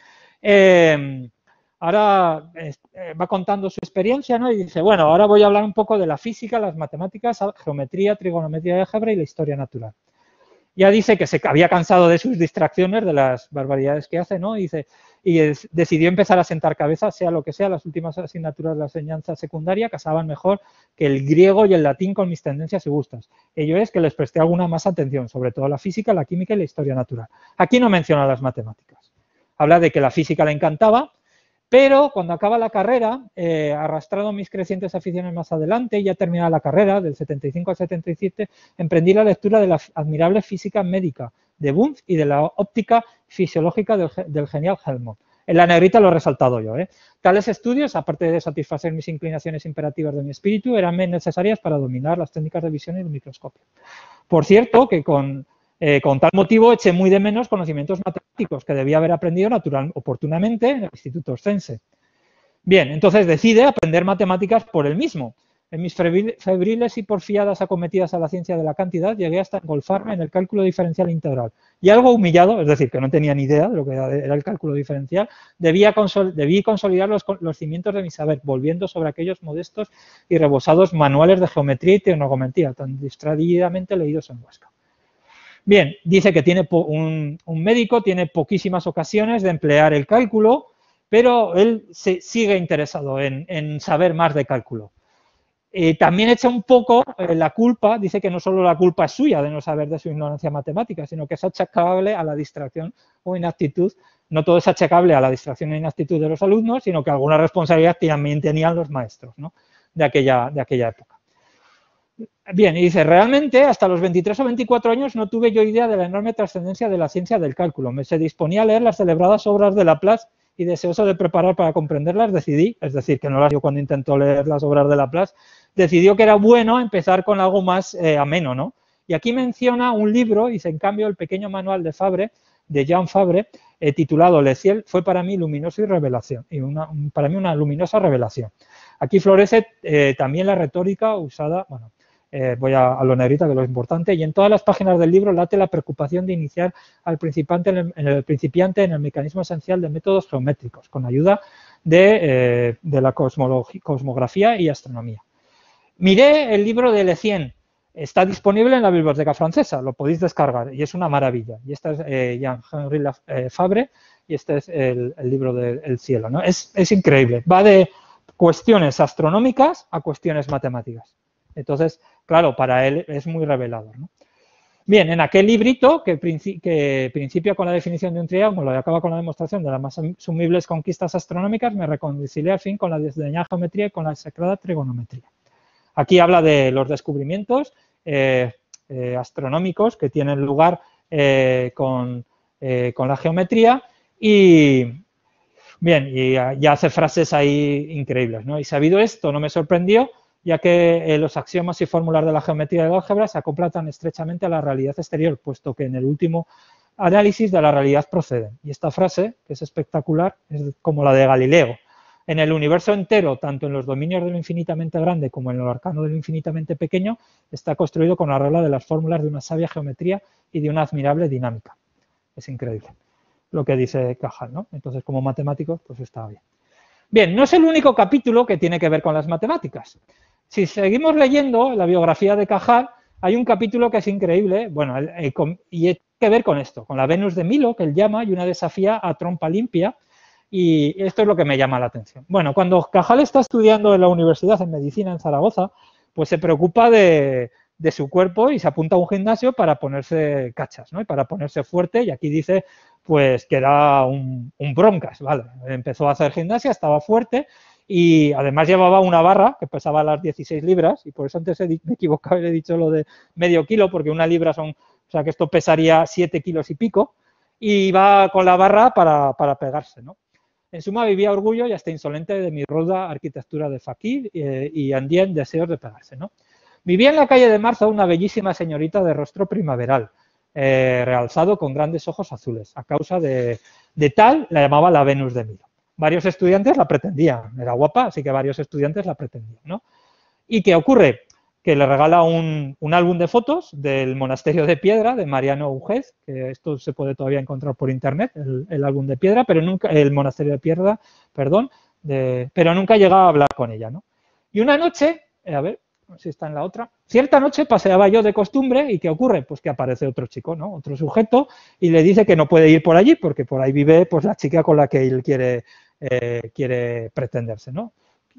[SPEAKER 2] Eh, ahora eh, va contando su experiencia, ¿no? Y dice, bueno, ahora voy a hablar un poco de la física, las matemáticas, geometría, trigonometría y álgebra y la historia natural. Ya dice que se había cansado de sus distracciones, de las barbaridades que hace, ¿no? Y, dice, y es, decidió empezar a sentar cabeza, sea lo que sea, las últimas asignaturas de la enseñanza secundaria casaban mejor que el griego y el latín con mis tendencias y gustos. Ello es que les presté alguna más atención, sobre todo la física, la química y la historia natural. Aquí no menciona las matemáticas. Habla de que la física le encantaba, pero cuando acaba la carrera, eh, arrastrado mis crecientes aficiones más adelante, ya terminada la carrera, del setenta y cinco al setenta y siete, emprendí la lectura de la admirable física médica de Wundt y de la óptica fisiológica del, del genial Helmont. En la negrita lo he resaltado yo. ¿eh? Tales estudios, aparte de satisfacer mis inclinaciones imperativas de mi espíritu, eran necesarias para dominar las técnicas de visión y el microscopio. Por cierto, que con... Eh, con tal motivo eché muy de menos conocimientos matemáticos que debía haber aprendido natural, oportunamente en el Instituto Oscense. Bien, entonces decide aprender matemáticas por él mismo. En mis febriles y porfiadas acometidas a la ciencia de la cantidad llegué hasta engolfarme en el cálculo diferencial integral. Y algo humillado, es decir, que no tenía ni idea de lo que era el cálculo diferencial, debía consol debí consolidar los, los cimientos de mi saber, volviendo sobre aquellos modestos y rebosados manuales de geometría y trigonometría, tan distraídamente leídos en Huesca. Bien, dice que tiene un, un médico tiene poquísimas ocasiones de emplear el cálculo, pero él se, sigue interesado en, en saber más de cálculo. Eh, también echa un poco eh, la culpa, dice que no solo la culpa es suya de no saber de su ignorancia matemática, sino que es achacable a la distracción o inaptitud. No todo es achacable a la distracción e inaptitud de los alumnos, sino que alguna responsabilidad también tenían los maestros, ¿no? de, aquella, de aquella época. Bien, y dice, realmente hasta los veintitrés o veinticuatro años no tuve yo idea de la enorme trascendencia de la ciencia del cálculo. Me se disponía a leer las celebradas obras de Laplace y deseoso de preparar para comprenderlas decidí, es decir, que no las dio cuando intentó leer las obras de Laplace, decidió que era bueno empezar con algo más eh, ameno, ¿no? Y aquí menciona un libro, dice, en cambio, el pequeño manual de Fabre, de Jean Fabre, eh, titulado Le Ciel, fue para mí luminoso y revelación, y una, para mí una luminosa revelación. Aquí florece eh, también la retórica usada, bueno, Eh, voy a, a lo negrita, que es lo importante, y en todas las páginas del libro late la preocupación de iniciar al principiante en el, en el, principiante en el mecanismo esencial de métodos geométricos, con ayuda de, eh, de la cosmografía y astronomía. Miré el libro de Le Cien, Está disponible en la biblioteca francesa, lo podéis descargar y es una maravilla. Y esta es eh, Jean-Henri eh, Fabre y este es el, el libro del cielo, ¿no? Es, es increíble, va de cuestiones astronómicas a cuestiones matemáticas. Entonces, claro, para él es muy revelador, ¿no? Bien, en aquel librito que, princi que principia con la definición de un triángulo y acaba con la demostración de las más sumibles conquistas astronómicas, me reconcilié al fin con la desdeñada geometría y con la sagrada trigonometría. Aquí habla de los descubrimientos eh, eh, astronómicos que tienen lugar eh, con, eh, con la geometría y, bien, y ya hace frases ahí increíbles, ¿no? Y sabido esto, no me sorprendió, ya que eh, los axiomas y fórmulas de la geometría del álgebra se acoplan tan estrechamente a la realidad exterior, puesto que en el último análisis de la realidad proceden. Y esta frase, que es espectacular, es como la de Galileo. En el universo entero, tanto en los dominios de lo infinitamente grande como en el arcano de lo infinitamente pequeño, está construido con la regla de las fórmulas de una sabia geometría y de una admirable dinámica. Es increíble lo que dice Cajal, ¿no? Entonces, como matemático, pues está bien. Bien, no es el único capítulo que tiene que ver con las matemáticas. Si seguimos leyendo la biografía de Cajal, hay un capítulo que es increíble, bueno, eh, con, y tiene que ver con esto, con la Venus de Milo, que él llama, y una desafía a trompa limpia, y esto es lo que me llama la atención. Bueno, cuando Cajal está estudiando en la universidad en medicina en Zaragoza, pues se preocupa de, de su cuerpo y se apunta a un gimnasio para ponerse cachas, ¿no? Y para ponerse fuerte, y aquí dice pues que era un, un broncas, ¿vale? Empezó a hacer gimnasia, estaba fuerte y además llevaba una barra que pesaba las dieciséis libras y por eso antes he, me he equivocado y le he dicho lo de medio kilo porque una libra son, o sea que esto pesaría siete kilos y pico y iba con la barra para, para pegarse, ¿no? En suma, vivía orgullo y hasta insolente de mi ruda arquitectura de fakir eh, y andía en deseos de pegarse, ¿no? Vivía en la calle de Marzo una bellísima señorita de rostro primaveral, eh, realzado con grandes ojos azules. A causa de, de tal, la llamaba la Venus de Milo. Varios estudiantes la pretendían, era guapa, así que varios estudiantes la pretendían, ¿no? ¿Y qué ocurre? Que le regala un, un álbum de fotos del monasterio de piedra de Mariano Ujez, que esto se puede todavía encontrar por internet, el, el álbum de piedra, pero nunca, el monasterio de piedra, perdón, de, pero nunca llegaba a hablar con ella, ¿no? Y una noche, eh, a ver si está en la otra, cierta noche paseaba yo de costumbre y ¿qué ocurre? Pues que aparece otro chico, ¿no? Otro sujeto y le dice que no puede ir por allí porque por ahí vive pues la chica con la que él quiere, eh, quiere pretenderse, ¿no?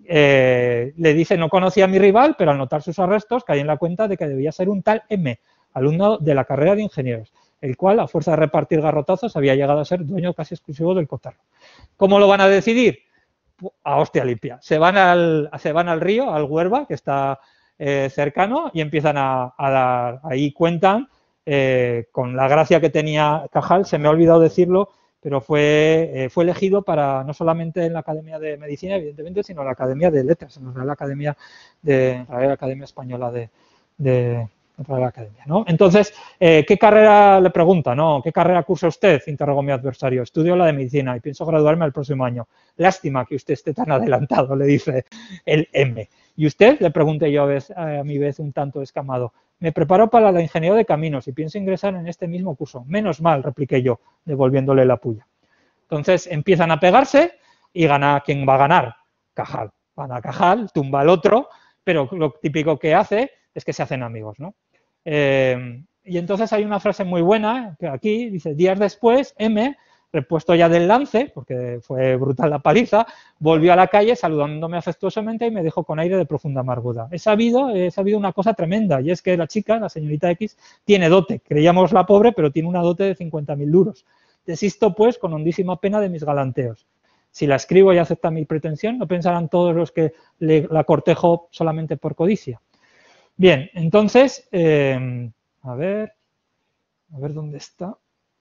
[SPEAKER 2] Eh, le dice, no conocía a mi rival, pero al notar sus arrestos caí en la cuenta de que debía ser un tal M, alumno de la carrera de ingenieros, el cual, a fuerza de repartir garrotazos, había llegado a ser dueño casi exclusivo del cotarro. ¿Cómo lo van a decidir? A hostia limpia. Se van al, se van al río, al Huerva, que está eh, cercano, y empiezan a, a dar, ahí cuentan, eh, con la gracia que tenía Cajal, se me ha olvidado decirlo, pero fue, eh, fue elegido para no solamente en la Academia de Medicina, evidentemente, sino en la Academia de Letras, en la Academia, de, la Academia Española de, de, de la Academia, ¿no? Entonces, eh, ¿qué carrera le pregunta, no? ¿Qué carrera cursa usted? Interrogó mi adversario. Estudio la de Medicina y pienso graduarme el próximo año. Lástima que usted esté tan adelantado, le dice el M. ¿Y usted? Le pregunté yo a, vez, a mi vez un tanto escamado. Me preparo para la ingeniero de caminos y pienso ingresar en este mismo curso. Menos mal, repliqué yo, devolviéndole la puya. Entonces empiezan a pegarse y gana quien va a ganar. Cajal. Gana Cajal, tumba al otro, pero lo típico que hace es que se hacen amigos, ¿no? Eh, y entonces hay una frase muy buena que aquí dice, días después, M, repuesto ya del lance, porque fue brutal la paliza, volvió a la calle saludándome afectuosamente y me dijo con aire de profunda amargura. He sabido, he sabido una cosa tremenda, y es que la chica, la señorita X, tiene dote. Creíamos la pobre, pero tiene una dote de cincuenta mil duros. Desisto, pues, con hondísima pena de mis galanteos. Si la escribo y acepta mi pretensión, no pensarán todos los que le, la cortejo solamente por codicia. Bien, entonces, eh, a ver, a ver dónde está.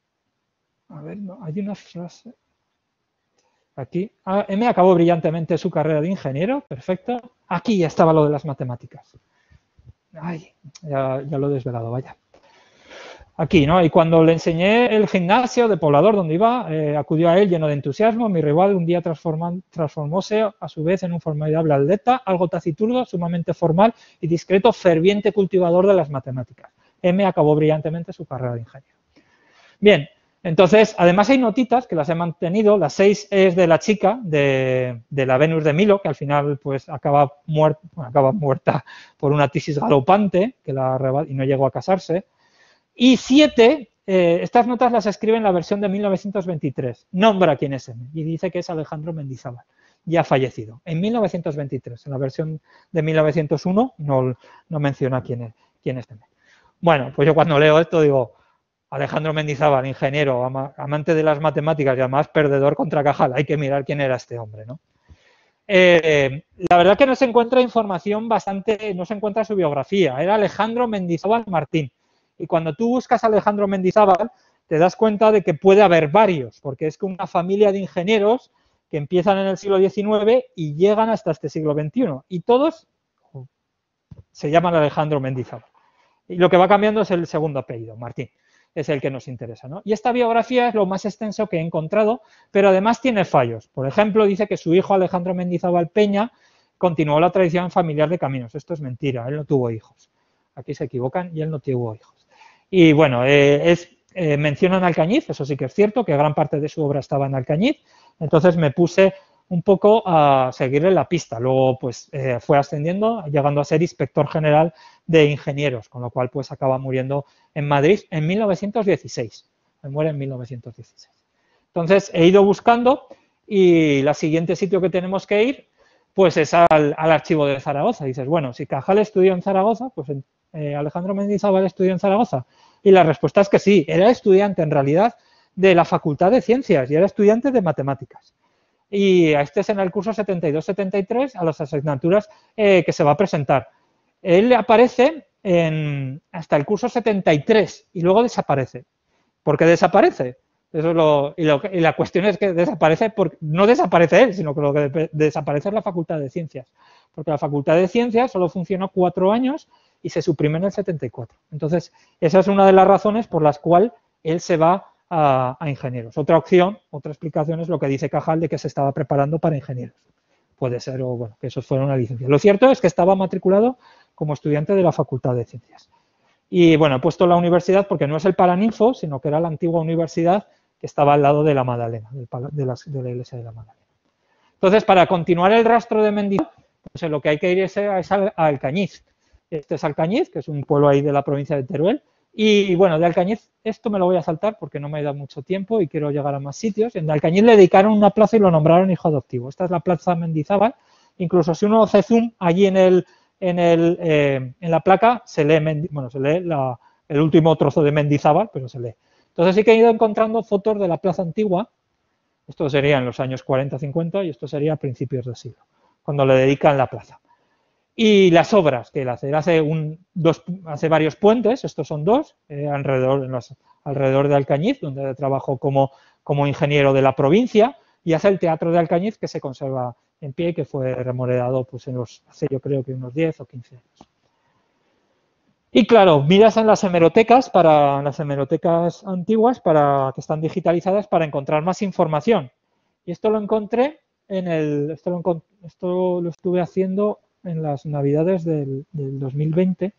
[SPEAKER 2] A ver, no, hay una frase. Aquí. Ah, M acabó brillantemente su carrera de ingeniero. Perfecto. Aquí ya estaba lo de las matemáticas. Ay, ya, ya lo he desvelado, vaya. Aquí, ¿no? Y cuando le enseñé el gimnasio de poblador donde iba, eh, acudió a él lleno de entusiasmo. Mi rival un día transformóse a su vez en un formidable atleta, algo taciturno, sumamente formal y discreto, ferviente cultivador de las matemáticas. M acabó brillantemente su carrera de ingeniero. Bien, Entonces, además hay notitas que las he mantenido. La seis es de la chica de, de la Venus de Milo, que al final pues acaba, muer bueno, acaba muerta por una tisis galopante que la y no llegó a casarse. Y siete, eh, estas notas las escribe en la versión de mil novecientos veintitrés. Nombra quién es M y dice que es Alejandro Mendizábal, ya fallecido. En mil novecientos veintitrés, en la versión de mil novecientos uno no, no menciona quién es, quién es M. Bueno, pues yo cuando leo esto digo... Alejandro Mendizábal, ingeniero, ama, amante de las matemáticas y además perdedor contra Cajal. Hay que mirar quién era este hombre, ¿no? Eh, la verdad que no se encuentra información bastante, no se encuentra su biografía. Era Alejandro Mendizábal Martín. Y cuando tú buscas a Alejandro Mendizábal, te das cuenta de que puede haber varios, porque es una familia de ingenieros que empiezan en el siglo diecinueve y llegan hasta este siglo veintiuno. Y todos se llaman Alejandro Mendizábal. Y lo que va cambiando es el segundo apellido, Martín. Es el que nos interesa, ¿no? Y esta biografía es lo más extenso que he encontrado, pero además tiene fallos. Por ejemplo, dice que su hijo Alejandro Mendizábal Peña continuó la tradición familiar de Caminos. Esto es mentira, él no tuvo hijos. Aquí se equivocan y él no tuvo hijos. Y bueno, eh, es, eh, mencionan Alcañiz, eso sí que es cierto, que gran parte de su obra estaba en Alcañiz, entonces me puse un poco a seguirle la pista. Luego pues eh, fue ascendiendo, llegando a ser inspector general de ingenieros, con lo cual pues acaba muriendo en Madrid en mil novecientos dieciséis. Me muere en mil novecientos dieciséis. Entonces he ido buscando y el siguiente sitio que tenemos que ir pues es al, al archivo de Zaragoza. Y dices, bueno, si Cajal estudió en Zaragoza, pues eh, Alejandro Mendizábal estudió en Zaragoza. Y la respuesta es que sí, era estudiante en realidad de la Facultad de Ciencias y era estudiante de Matemáticas. Y este es en el curso setenta y dos setenta y tres a las asignaturas eh, que se va a presentar. Él aparece en, hasta el curso setenta y tres y luego desaparece. ¿Por qué desaparece? Eso es lo, y, lo, y la cuestión es que desaparece, porque no desaparece él, sino que lo que de, desaparece es la Facultad de Ciencias. Porque la Facultad de Ciencias solo funcionó cuatro años y se suprime en el setenta y cuatro. Entonces, esa es una de las razones por las cuales él se va a, a ingenieros. Otra opción, otra explicación es lo que dice Cajal de que se estaba preparando para ingenieros. Puede ser, o bueno, que eso fuera una licencia. Lo cierto es que estaba matriculado como estudiante de la Facultad de Ciencias. Y bueno, he puesto la universidad porque no es el Paraninfo, sino que era la antigua universidad que estaba al lado de la Madalena, del, de, la, de la iglesia de la Madalena. Entonces, para continuar el rastro de Mendizábal, pues lo que hay que ir es, es a Alcañiz. Este es Alcañiz, que es un pueblo ahí de la provincia de Teruel. Y bueno, de Alcañiz, esto me lo voy a saltar porque no me ha dado mucho tiempo y quiero llegar a más sitios. En Alcañiz le dedicaron una plaza y lo nombraron hijo adoptivo. Esta es la plaza Mendizábal. Incluso si uno hace zoom, allí en, el, en, el, eh, en la placa se lee, bueno, se lee la, el último trozo de Mendizábal, pero se lee. Entonces sí que he ido encontrando fotos de la plaza antigua. Esto sería en los años cuarenta cincuenta y esto sería a principios del siglo, cuando le dedican la plaza. Y las obras que él hace, él hace, un, dos, hace varios puentes, estos son dos, eh, alrededor, en los, alrededor de Alcañiz, donde trabajó como, como ingeniero de la provincia, y hace el Teatro de Alcañiz, que se conserva en pie y que fue remodelado pues, en los, hace yo creo que unos diez o quince años. Y claro, miras en las hemerotecas, para en las hemerotecas antiguas, para que están digitalizadas, para encontrar más información. Y esto lo encontré en el, esto lo, esto lo estuve haciendo en las navidades del, del dos mil veinte.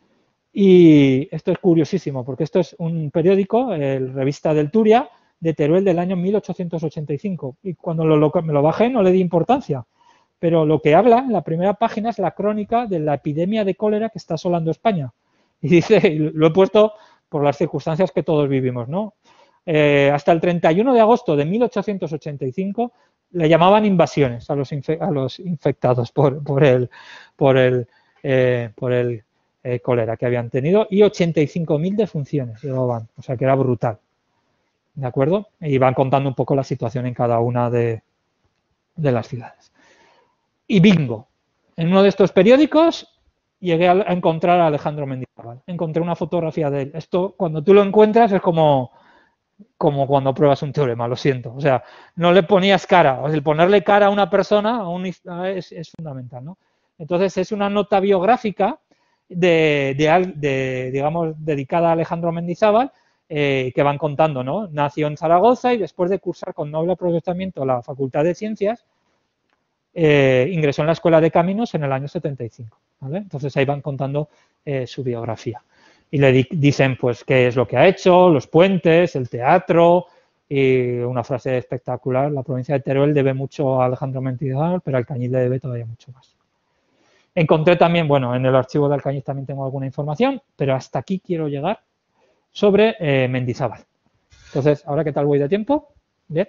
[SPEAKER 2] Y esto es curiosísimo, porque esto es un periódico, el Revista del Turia, de Teruel del año mil ochocientos ochenta y cinco. Y cuando lo, lo, me lo bajé no le di importancia. Pero lo que habla en la primera página es la crónica de la epidemia de cólera que está asolando España. Y dice, lo he puesto por las circunstancias que todos vivimos, ¿no? Eh, hasta el treinta y uno de agosto de mil ochocientos ochenta y cinco le llamaban invasiones a los, infe a los infectados por, por el, por el, eh, por el eh, cólera que habían tenido y ochenta y cinco mil defunciones llevaban, o sea que era brutal. ¿De acuerdo? Y van contando un poco la situación en cada una de, de las ciudades. Y bingo, en uno de estos periódicos llegué a encontrar a Alejandro Mendizábal. Encontré una fotografía de él. Esto, cuando tú lo encuentras, es como, como cuando pruebas un teorema, lo siento. O sea, no le ponías cara. O sea, el ponerle cara a una persona a un, es, es fundamental, ¿no? Entonces, es una nota biográfica de, de, de digamos, dedicada a Alejandro Mendizábal, eh, que van contando, ¿no? Nació en Zaragoza y después de cursar con noble aprovechamiento la Facultad de Ciencias, Eh, ingresó en la Escuela de Caminos en el año setenta y cinco, ¿vale? Entonces ahí van contando eh, su biografía. y le di dicen pues qué es lo que ha hecho, los puentes, el teatro, y una frase espectacular: la provincia de Teruel debe mucho a Alejandro Mendizábal, pero Alcañiz le debe todavía mucho más. Encontré también, bueno, en el archivo de Alcañiz también tengo alguna información, pero hasta aquí quiero llegar sobre eh, Mendizábal. Entonces, ¿ahora qué tal voy de tiempo? Bien.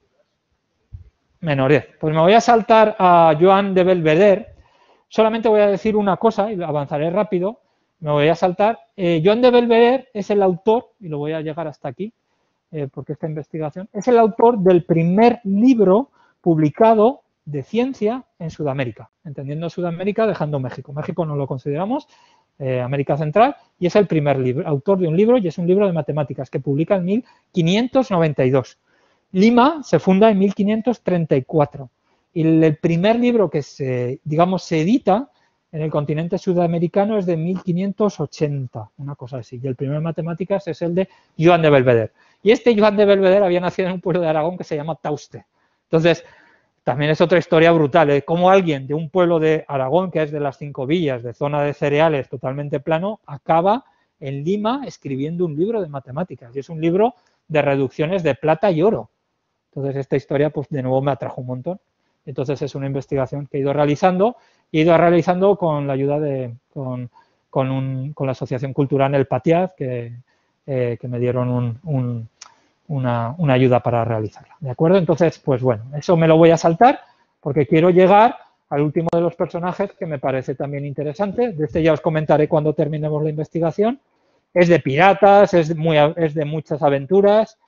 [SPEAKER 2] Menos diez. Pues me voy a saltar a Joan de Belvedere. Solamente voy a decir una cosa y avanzaré rápido. Me voy a saltar. Eh, Joan de Belvedere es el autor, y lo voy a llegar hasta aquí, eh, porque esta investigación, es el autor del primer libro publicado de ciencia en Sudamérica, entendiendo Sudamérica dejando México. México no lo consideramos, eh, América Central, y es el primer libro, autor de un libro, y es un libro de matemáticas que publica en mil quinientos noventa y dos. Lima se funda en mil quinientos treinta y cuatro, y el primer libro que se, digamos, se edita en el continente sudamericano es de mil quinientos ochenta, una cosa así, y el primer matemáticas es el de Joan de Belvedere. Y este Joan de Belvedere había nacido en un pueblo de Aragón que se llama Tauste. Entonces, también es otra historia brutal, ¿eh? Cómo alguien de un pueblo de Aragón, que es de las Cinco Villas, de zona de cereales totalmente plano, acaba en Lima escribiendo un libro de matemáticas. Y es un libro de reducciones de plata y oro. Entonces, esta historia, pues de nuevo me atrajo un montón. Entonces, es una investigación que he ido realizando, y he ido realizando con la ayuda de, con, con, un, con la Asociación Cultural El Patiaz, que, eh, que me dieron un, un Una, una ayuda para realizarla, ¿de acuerdo? Entonces, pues bueno, eso me lo voy a saltar porque quiero llegar al último de los personajes que me parece también interesante. De este ya os comentaré cuando terminemos la investigación. Es de piratas, es, muy, es de muchas aventuras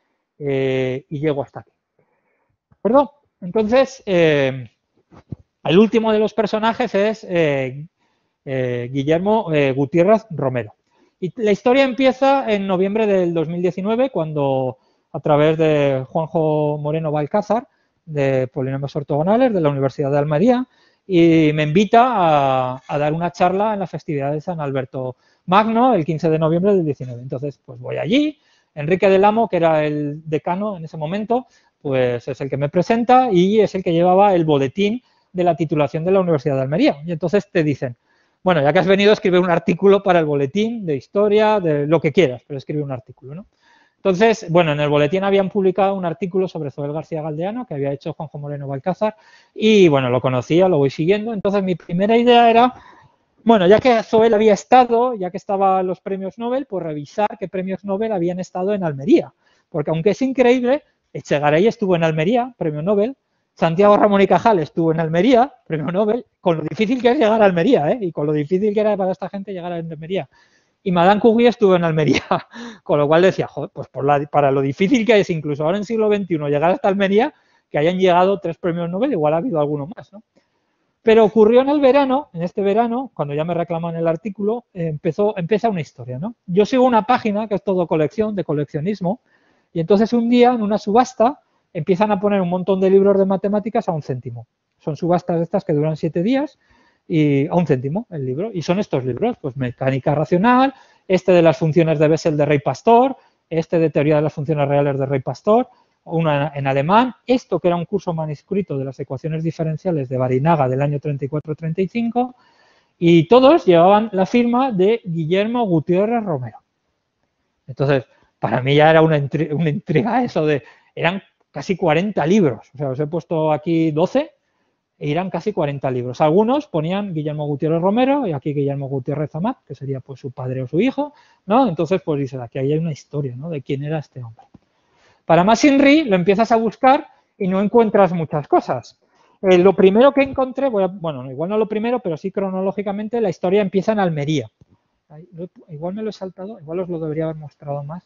[SPEAKER 2] eh, y llego hasta aquí. ¿De acuerdo? Entonces, eh, el último de los personajes es eh, eh, Guillermo eh, Gutiérrez Romero. Y la historia empieza en noviembre del dos mil diecinueve, cuando, a través de Juanjo Moreno Balcázar, de Polinomios Ortogonales, de la Universidad de Almería, y me invita a, a dar una charla en la festividad de San Alberto Magno, el quince de noviembre del diecinueve. Entonces, pues voy allí. Enrique del Amo, que era el decano en ese momento, pues es el que me presenta y es el que llevaba el boletín de la titulación de la Universidad de Almería. Y entonces te dicen: bueno, ya que has venido, escribe un artículo para el boletín de historia, de lo que quieras, pero escribe un artículo, ¿no? Entonces, bueno, en el boletín habían publicado un artículo sobre Zoel García Galdeano, que había hecho Juanjo Moreno Balcázar, y bueno, lo conocía, lo voy siguiendo. Entonces, mi primera idea era, bueno, ya que Zoel había estado, ya que estaban los premios Nobel, pues revisar qué premios Nobel habían estado en Almería. Porque aunque es increíble, Echegaray estuvo en Almería, premio Nobel, Santiago Ramón y Cajal estuvo en Almería, premio Nobel, con lo difícil que es llegar a Almería, ¿eh? Y con lo difícil que era para esta gente llegar a Almería. Y Madame Curie estuvo en Almería, con lo cual decía, joder, pues por la, para lo difícil que es, incluso ahora en siglo veintiuno, llegar hasta Almería, que hayan llegado tres premios Nobel, igual ha habido alguno más, ¿no? Pero ocurrió en el verano, en este verano, cuando ya me reclaman el artículo, eh, empezó, empieza una historia, ¿no? Yo sigo una página que es todo colección, de coleccionismo, y entonces un día, en una subasta, empiezan a poner un montón de libros de matemáticas a un céntimo. Son subastas de estas que duran siete días y a un céntimo el libro. Y son estos libros, pues mecánica racional, este de las funciones de Bessel de Rey Pastor, este de teoría de las funciones reales de Rey Pastor, una en alemán, esto que era un curso manuscrito de las ecuaciones diferenciales de Barinaga del año treinta y cuatro treinta y cinco, y todos llevaban la firma de Guillermo Gutiérrez Romero. Entonces, para mí ya era una, intri una intriga eso de, eran casi cuarenta libros, o sea, os he puesto aquí doce, e eran casi cuarenta libros. Algunos ponían Guillermo Gutiérrez Romero y aquí Guillermo Gutiérrez Amat, que sería pues su padre o su hijo, ¿no? Entonces, pues dices, aquí hay una historia, ¿no?, de quién era este hombre. Para más Inri, lo empiezas a buscar y no encuentras muchas cosas. Eh, lo primero que encontré, voy a, bueno, igual no lo primero, pero sí cronológicamente, la historia empieza en Almería. Igual me lo he saltado, igual os lo debería haber mostrado más.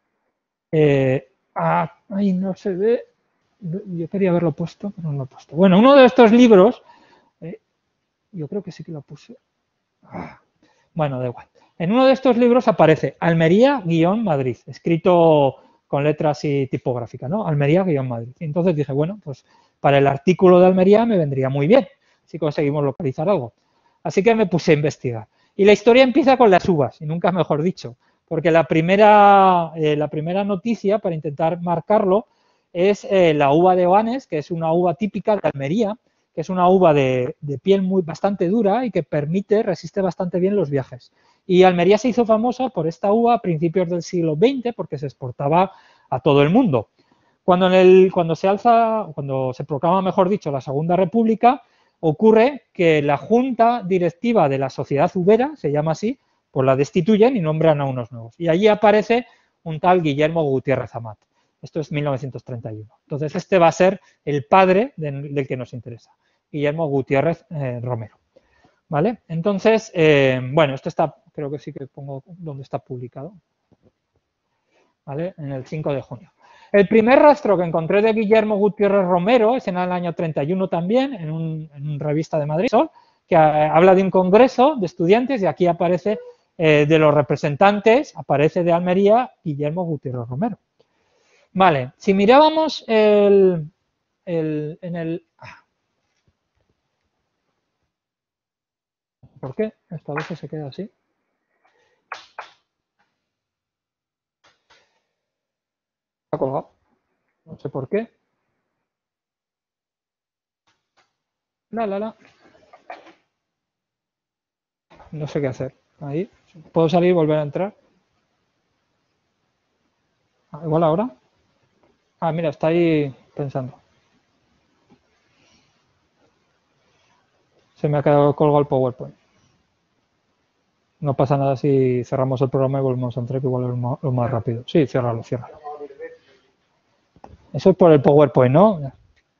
[SPEAKER 2] Eh, ah, ahí no se ve. Yo quería haberlo puesto, pero no lo he puesto. Bueno, uno de estos libros, eh, yo creo que sí que lo puse. Ah, bueno, da igual. En uno de estos libros aparece Almería-Madrid, escrito con letras y tipográfica, ¿no? Almería-Madrid. Y entonces dije, bueno, pues para el artículo de Almería me vendría muy bien si conseguimos localizar algo. Así que me puse a investigar. Y la historia empieza con las uvas, y nunca mejor dicho, porque la primera, eh, la primera noticia, para intentar marcarlo, es eh, la uva de Oanes, que es una uva típica de Almería, que es una uva de, de piel muy bastante dura y que permite, resiste bastante bien los viajes. Y Almería se hizo famosa por esta uva a principios del siglo veinte porque se exportaba a todo el mundo. Cuando, en el, cuando se alza, cuando se proclama, mejor dicho, la Segunda República, ocurre que la junta directiva de la Sociedad Uvera, se llama así, pues la destituyen y nombran a unos nuevos. Y allí aparece un tal Guillermo Gutiérrez Amat. Esto es mil novecientos treinta y uno. Entonces, este va a ser el padre de, del que nos interesa, Guillermo Gutiérrez eh, Romero. ¿Vale? Entonces, eh, bueno, esto está, creo que sí que pongo donde está publicado. ¿Vale? En el cinco de junio. El primer rastro que encontré de Guillermo Gutiérrez Romero es en el año treinta y uno también, en, un, en una revista de Madrid, que a, habla de un congreso de estudiantes y aquí aparece eh, de los representantes, aparece de Almería Guillermo Gutiérrez Romero. Vale, si mirábamos el, el, en el... ¿Por qué? Esta vez se queda así. Ha colgado. No sé por qué. La, la, la. No sé qué hacer. Ahí. ¿Puedo salir y volver a entrar? Ah, igual ahora. Ah, mira, está ahí pensando. Se me ha quedado colgado el PowerPoint. No pasa nada si cerramos el programa y volvemos a entrar, que igual es lo, lo más rápido. Sí, ciérralo, ciérralo. Eso es por el PowerPoint, ¿no?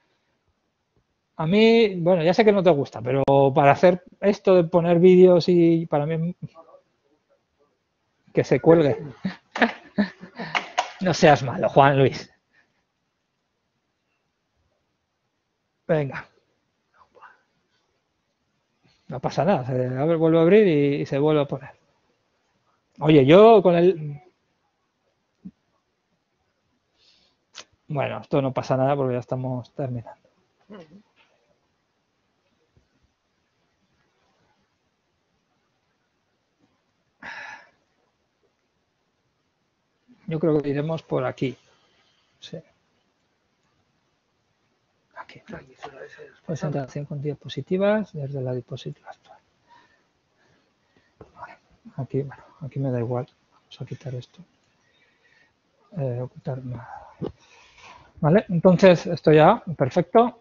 [SPEAKER 2] A mí, bueno, ya sé que no te gusta, pero para hacer esto de poner vídeos y para mí que se cuelgue. No seas malo, Juan Luis. Venga. No pasa nada, se abre, vuelve a abrir y, y se vuelve a poner. Oye, yo con el... Bueno, esto no pasa nada porque ya estamos terminando. Yo creo que iremos por aquí. Sí. Aquí. Presentación con diapositivas desde la diapositiva actual. Vale. Aquí, bueno, aquí me da igual. Vamos a quitar esto. Eh, ocultar nada. Vale, entonces esto ya, perfecto.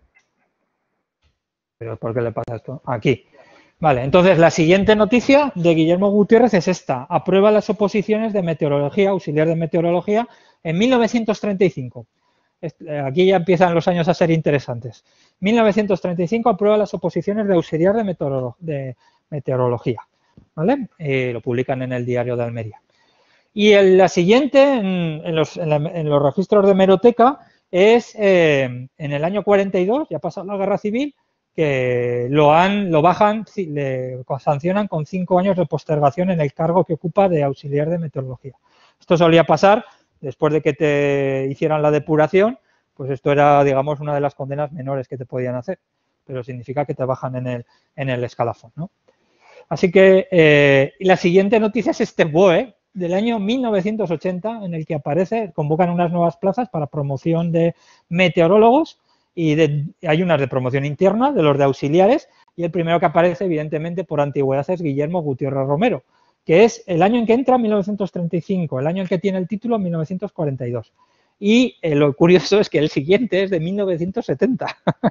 [SPEAKER 2] ¿Pero por qué le pasa esto? Aquí. Vale, entonces la siguiente noticia de Guillermo Gutiérrez es esta. Aprueba las oposiciones de meteorología, auxiliar de meteorología, en mil novecientos treinta y cinco. Aquí ya empiezan los años a ser interesantes. mil novecientos treinta y cinco aprueba las oposiciones de auxiliar de, meteorolo de meteorología. ¿Vale? Eh, lo publican en el Diario de Almería. Y el, la siguiente, en, en, los, en, la, en los registros de hemeroteca, es eh, en el año cuarenta y dos, ya pasó la Guerra Civil, que lo, han, lo bajan, le sancionan con cinco años de postergación en el cargo que ocupa de auxiliar de meteorología. Esto solía pasar después de que te hicieran la depuración, pues esto era, digamos, una de las condenas menores que te podían hacer, pero significa que te bajan en el, en el escalafón, ¿no? Así que eh, la siguiente noticia es este B O E del año mil novecientos ochenta, en el que aparece, convocan unas nuevas plazas para promoción de meteorólogos y de, hay unas de promoción interna, de los de auxiliares, y el primero que aparece, evidentemente, por antigüedad es Guillermo Gutiérrez Romero, que es el año en que entra, mil novecientos treinta y cinco, el año en que tiene el título, mil novecientos cuarenta y dos. Y eh, lo curioso es que el siguiente es de mil novecientos setenta.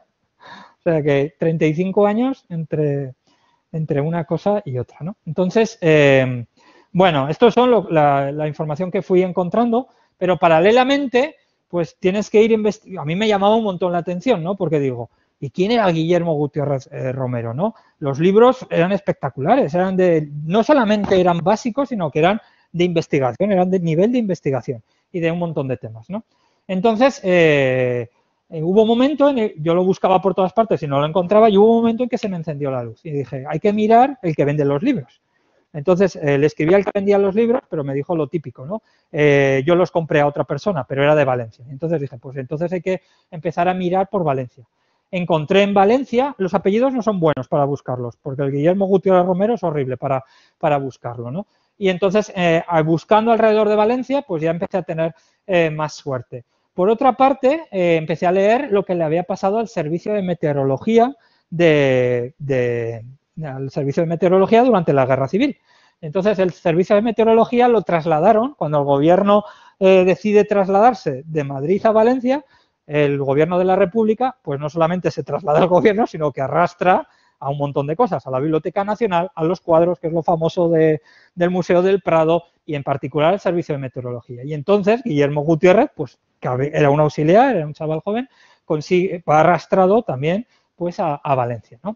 [SPEAKER 2] O sea que treinta y cinco años entre, entre una cosa y otra, ¿no? Entonces, eh, bueno, esto son lo, la, la información que fui encontrando, pero paralelamente, pues tienes que ir investigando. A mí me llamaba un montón la atención, ¿no? Porque digo, ¿y quién era Guillermo Gutiérrez eh, Romero, no? Los libros eran espectaculares, eran de, no solamente eran básicos, sino que eran de investigación, eran de nivel de investigación y de un montón de temas, ¿no? Entonces, eh, eh, hubo un momento en el, yo lo buscaba por todas partes y no lo encontraba, y hubo un momento en que se me encendió la luz y dije, hay que mirar el que vende los libros. Entonces, eh, le escribí al que vendía los libros, pero me dijo lo típico, ¿no? Eh, yo los compré a otra persona, pero era de Valencia. Entonces dije, pues entonces hay que empezar a mirar por Valencia. Encontré en Valencia, los apellidos no son buenos para buscarlos, porque el Guillermo Gutiérrez Romero es horrible para, para buscarlo, ¿no? Y entonces, eh, buscando alrededor de Valencia, pues ya empecé a tener eh, más suerte. Por otra parte, eh, empecé a leer lo que le había pasado al servicio de meteorología de, de, al servicio de meteorología durante la Guerra Civil. Entonces, el servicio de meteorología lo trasladaron, cuando el gobierno eh, decide trasladarse de Madrid a Valencia, el gobierno de la República, pues no solamente se traslada al gobierno, sino que arrastra a un montón de cosas, a la Biblioteca Nacional, a los cuadros, que es lo famoso de, del Museo del Prado, y en particular el servicio de meteorología. Y entonces, Guillermo Gutiérrez, pues que era un auxiliar, era un chaval joven, consigue, va arrastrado también pues a, a Valencia, ¿no?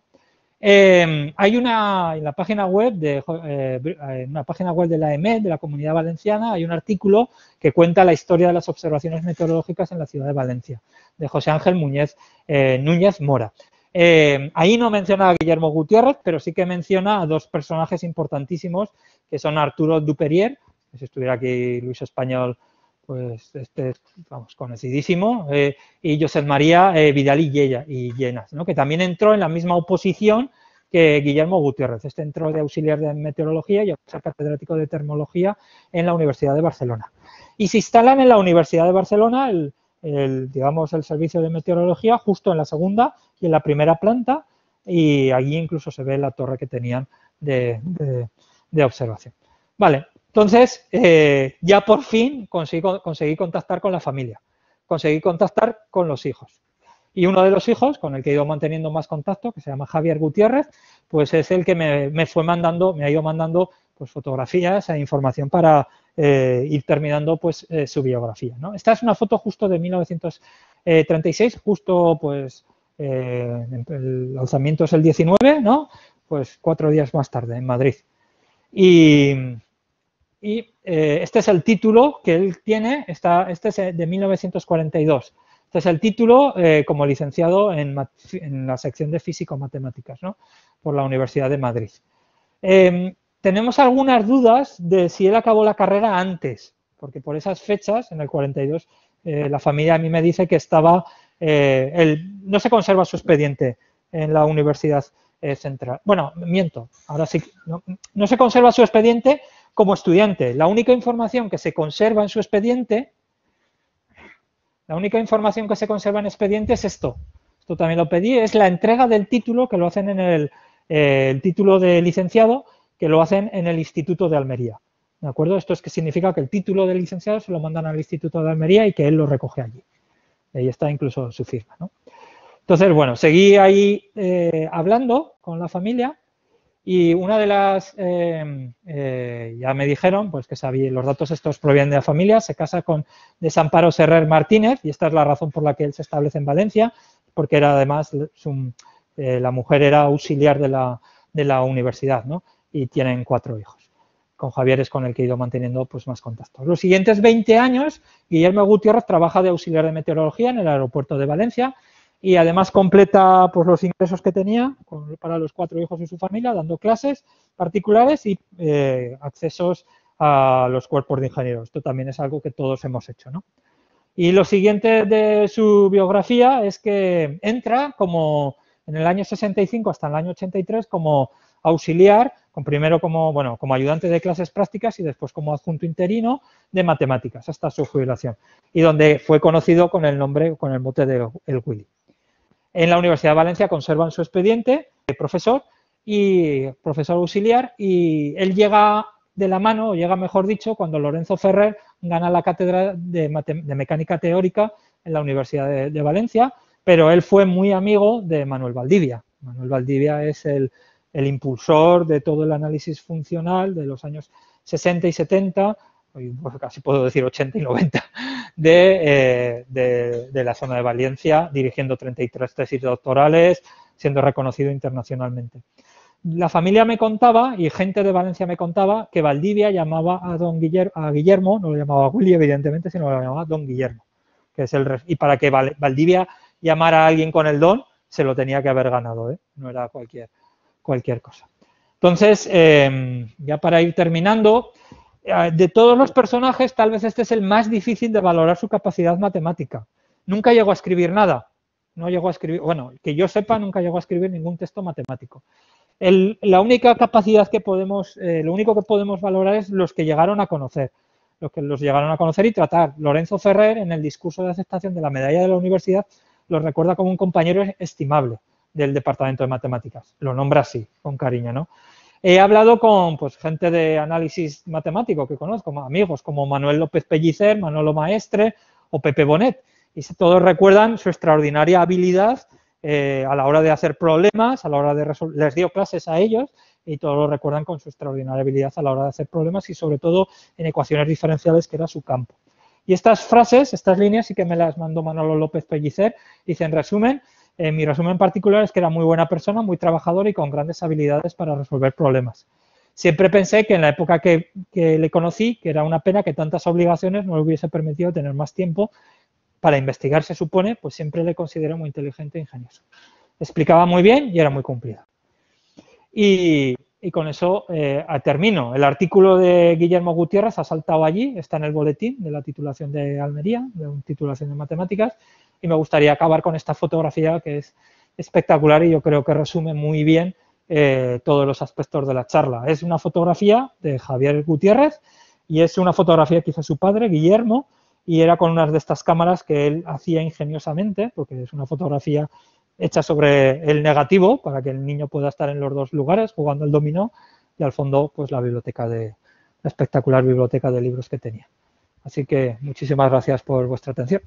[SPEAKER 2] Eh, hay una, en la página web de eh, en una página web de la E M E D, de la Comunidad Valenciana, hay un artículo que cuenta la historia de las observaciones meteorológicas en la ciudad de Valencia, de José Ángel Muñez, eh, Núñez Mora. Eh, ahí no menciona a Guillermo Gutiérrez, pero sí que menciona a dos personajes importantísimos, que son Arturo Duperier, que si estuviera aquí Luis Español, pues este es, vamos, conocidísimo, eh, y Josep María eh, Vidal y, Llena, y Llenas, ¿no? Que también entró en la misma oposición que Guillermo Gutiérrez. Este entró de auxiliar de meteorología y ahora es catedrático de termología en la Universidad de Barcelona. Y se instalan en la Universidad de Barcelona el, el, digamos, el servicio de meteorología justo en la segunda y en la primera planta, y allí incluso se ve la torre que tenían de, de, de observación. Vale. Entonces, eh, ya por fin conseguí, conseguí contactar con la familia, conseguí contactar con los hijos. Y uno de los hijos, con el que he ido manteniendo más contacto, que se llama Javier Gutiérrez, pues es el que me, me fue mandando, me ha ido mandando pues, fotografías e información para eh, ir terminando pues, eh, su biografía, ¿no? Esta es una foto justo de mil novecientos treinta y seis, justo pues eh, el lanzamiento es el diecinueve, ¿no? Pues cuatro días más tarde en Madrid. Y... Y eh, este es el título que él tiene, está, este es de mil novecientos cuarenta y dos. Este es el título eh, como licenciado en, en la sección de Físico-Matemáticas, ¿no? Por la Universidad de Madrid. Eh, tenemos algunas dudas de si él acabó la carrera antes, porque por esas fechas, en el cuarenta y dos, eh, la familia a mí me dice que estaba, eh, él, no se conserva su expediente en la Universidad eh, Central. Bueno, miento, ahora sí, no, no se conserva su expediente como estudiante. La única información que se conserva en su expediente, la única información que se conserva en expediente es esto. Esto también lo pedí, es la entrega del título, que lo hacen en el, eh, el título de licenciado, que lo hacen en el Instituto de Almería. ¿De acuerdo? Esto es que significa que el título de licenciado se lo mandan al Instituto de Almería y que él lo recoge allí. Y ahí está incluso su firma, ¿no? Entonces, bueno, seguí ahí eh, hablando con la familia. Y una de las, eh, eh, ya me dijeron, pues que sabía, los datos estos provienen de la familia, se casa con Desamparo Serrer Martínez, y esta es la razón por la que él se establece en Valencia, porque era además, su, eh, la mujer era auxiliar de la, de la universidad, ¿no? Y tienen cuatro hijos. Con Javier es con el que he ido manteniendo pues, más contactos. Los siguientes veinte años, Guillermo Gutiérrez trabaja de auxiliar de meteorología en el aeropuerto de Valencia, y además completa pues, los ingresos que tenía con, para los cuatro hijos y su familia, dando clases particulares y eh, accesos a los cuerpos de ingenieros. Esto también es algo que todos hemos hecho, ¿no? Y lo siguiente de su biografía es que entra como en el año sesenta y cinco hasta el año ochenta y tres como auxiliar, con primero como, bueno, como ayudante de clases prácticas y después como adjunto interino de matemáticas hasta su jubilación, y donde fue conocido con el nombre, con el mote de El Willy. En la Universidad de Valencia conservan su expediente de profesor y profesor auxiliar, y él llega de la mano, o llega mejor dicho, cuando Lorenzo Ferrer gana la cátedra de, de mecánica teórica en la Universidad de, de Valencia, pero él fue muy amigo de Manuel Valdivia. Manuel Valdivia es el, el impulsor de todo el análisis funcional de los años sesenta y setenta, pues casi puedo decir ochenta y noventa, de, eh, de, de la zona de Valencia, dirigiendo treinta y tres tesis doctorales, siendo reconocido internacionalmente. La familia me contaba, y gente de Valencia me contaba, que Valdivia llamaba a don Guillermo, a Guillermo, no lo llamaba Willy evidentemente, sino lo llamaba don Guillermo, que es el, y para que Valdivia llamara a alguien con el don, se lo tenía que haber ganado, ¿eh? No era cualquier, cualquier cosa. Entonces, eh, ya para ir terminando, de todos los personajes, tal vez este es el más difícil de valorar su capacidad matemática. Nunca llegó a escribir nada. No llegó a escribir, bueno, que yo sepa, nunca llegó a escribir ningún texto matemático. El, la única capacidad que podemos, eh, lo único que podemos valorar es los que llegaron a conocer, los que los llegaron a conocer y tratar. Lorenzo Ferrer, en el discurso de aceptación de la medalla de la universidad, los recuerda como un compañero estimable del departamento de matemáticas. Lo nombra así, con cariño, ¿no? He hablado con pues, gente de análisis matemático que conozco, amigos como Manuel López Pellicer, Manolo Maestre o Pepe Bonet, y todos recuerdan su extraordinaria habilidad eh, a la hora de hacer problemas, a la hora de resolver, les dio clases a ellos y todos lo recuerdan con su extraordinaria habilidad a la hora de hacer problemas y sobre todo en ecuaciones diferenciales, que era su campo. Y estas frases, estas líneas sí que me las mandó Manolo López Pellicer, dice en resumen, Eh, mi resumen particular es que era muy buena persona, muy trabajador y con grandes habilidades para resolver problemas. Siempre pensé que en la época que, que le conocí, que era una pena que tantas obligaciones no le hubiese permitido tener más tiempo para investigar, se supone, pues siempre le consideré muy inteligente e ingenioso. Explicaba muy bien y era muy cumplido. Y, y con eso eh, termino. El artículo de Guillermo Gutiérrez ha saltado allí, está en el boletín de la titulación de Almería, de una titulación de matemáticas, y me gustaría acabar con esta fotografía que es espectacular y yo creo que resume muy bien eh, todos los aspectos de la charla. Es una fotografía de Javier Gutiérrez y es una fotografía que hizo su padre, Guillermo, y era con unas de estas cámaras que él hacía ingeniosamente, porque es una fotografía hecha sobre el negativo para que el niño pueda estar en los dos lugares jugando al dominó y al fondo pues la biblioteca de la espectacular biblioteca de libros que tenía. Así que muchísimas gracias por vuestra atención.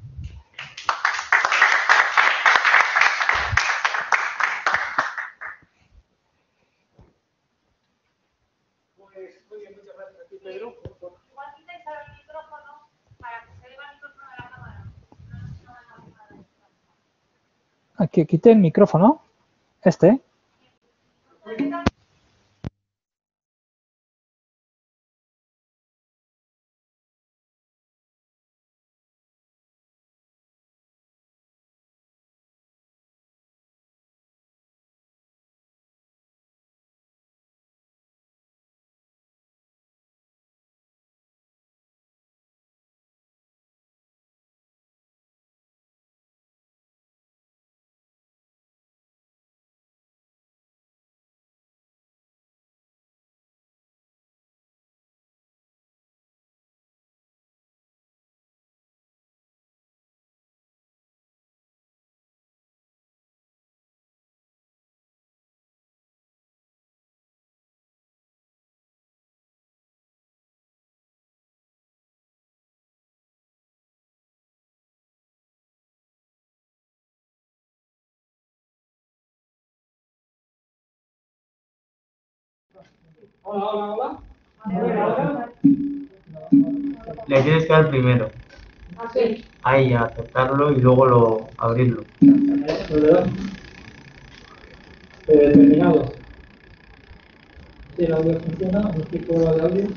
[SPEAKER 1] Pues muy bien, muchas gracias a ti, Pedro.
[SPEAKER 4] Igual quitáis ahora el micrófono para que se oiga el micrófono de la cámara. No, no, no, no, no.
[SPEAKER 2] Aquí quite el micrófono. Este.
[SPEAKER 1] Hola, hola, hola. Hola.
[SPEAKER 5] Le tienes que dar primero.
[SPEAKER 1] Ah, sí.
[SPEAKER 5] Ahí, a aceptarlo y luego lo abrirlo.
[SPEAKER 1] Eh, terminado. Si el audio funciona, no estoy prueba de audio.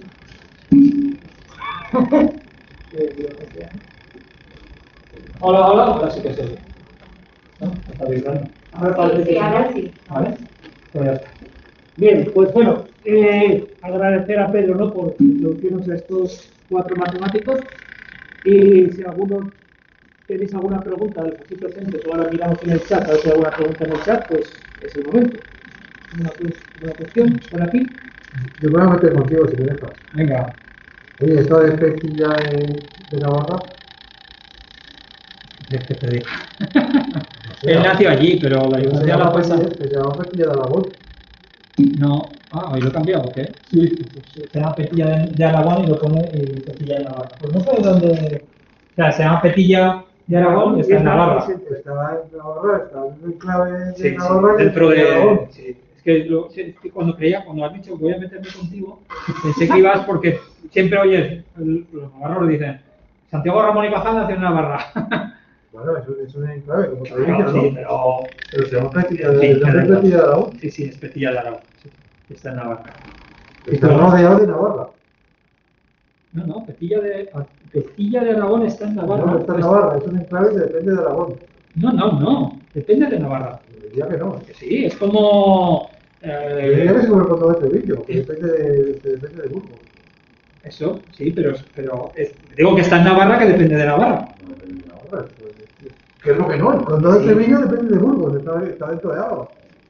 [SPEAKER 1] Hola, hola. Ahora sí que se oye. ¿No? Está vibrando. Ahora parece que
[SPEAKER 4] Sí, ahora sí.
[SPEAKER 1] Vale. Pues ya está. Bien, pues bueno, eh, agradecer a Pedro, ¿no?, por introducirnos a estos cuatro matemáticos. Y si alguno tenéis alguna pregunta del aquí presente, pues ahora miramos en el chat, a ver si hay alguna pregunta en el chat, pues es el momento. ¿Una, una cuestión por aquí?
[SPEAKER 6] Yo me voy a meter contigo si me dejas.
[SPEAKER 1] Venga.
[SPEAKER 6] Oye, esto de Pestilla de, de Navarra.
[SPEAKER 2] ¿Quieres que te diga? Él nació allí, pero la
[SPEAKER 6] Pestilla
[SPEAKER 2] la pasa.
[SPEAKER 6] Se llama Pestilla de Aragón.
[SPEAKER 2] No. Ah, ¿hoy lo he cambiado o qué?
[SPEAKER 6] Sí.
[SPEAKER 2] Se llama Petilla de, de Aragón y lo pone y Petilla de Navarra. Pues no sé de dónde. O sea, se llama Petilla de Aragón y está en Navarra.
[SPEAKER 6] Estaba en Navarra, está en el clave de
[SPEAKER 2] Sí,
[SPEAKER 6] Navarra.
[SPEAKER 2] sí, dentro de.
[SPEAKER 6] Aragón.
[SPEAKER 2] Sí. Es que, lo, es que cuando creía, cuando has dicho voy a meterme contigo, pensé que ibas porque siempre oyes, los navarros dicen Santiago Ramón y Cajal nació en Navarra.
[SPEAKER 6] Bueno, es un, es un enclave, como te
[SPEAKER 2] Claro,
[SPEAKER 6] dije, ¿no?
[SPEAKER 2] sí, pero.
[SPEAKER 6] Pero se llama Pestilla
[SPEAKER 2] Sí,
[SPEAKER 6] de,
[SPEAKER 2] da igual.
[SPEAKER 6] Pestilla de Aragón.
[SPEAKER 2] Sí, sí, es Petilla de Aragón. Sí, está en Navarra.
[SPEAKER 6] Está rodeado de Navarra.
[SPEAKER 2] No, no, Petilla de, Petilla de Aragón está en Navarra.
[SPEAKER 6] No, está en Navarra, es un enclave que depende de Aragón.
[SPEAKER 2] No, no, no, depende de Navarra.
[SPEAKER 6] Diría que no.
[SPEAKER 2] Que sí, es como. Eh,
[SPEAKER 6] Diría que es como el fondo de Sevilla, que depende de, depende de Burgos.
[SPEAKER 2] Eso, sí, pero, pero es, digo que está en Navarra, que depende de Navarra.
[SPEAKER 6] No depende de Navarra, pues, ¿qué es lo que no? El condado de Sevilla depende de Burgos, está, está dentro de Álava.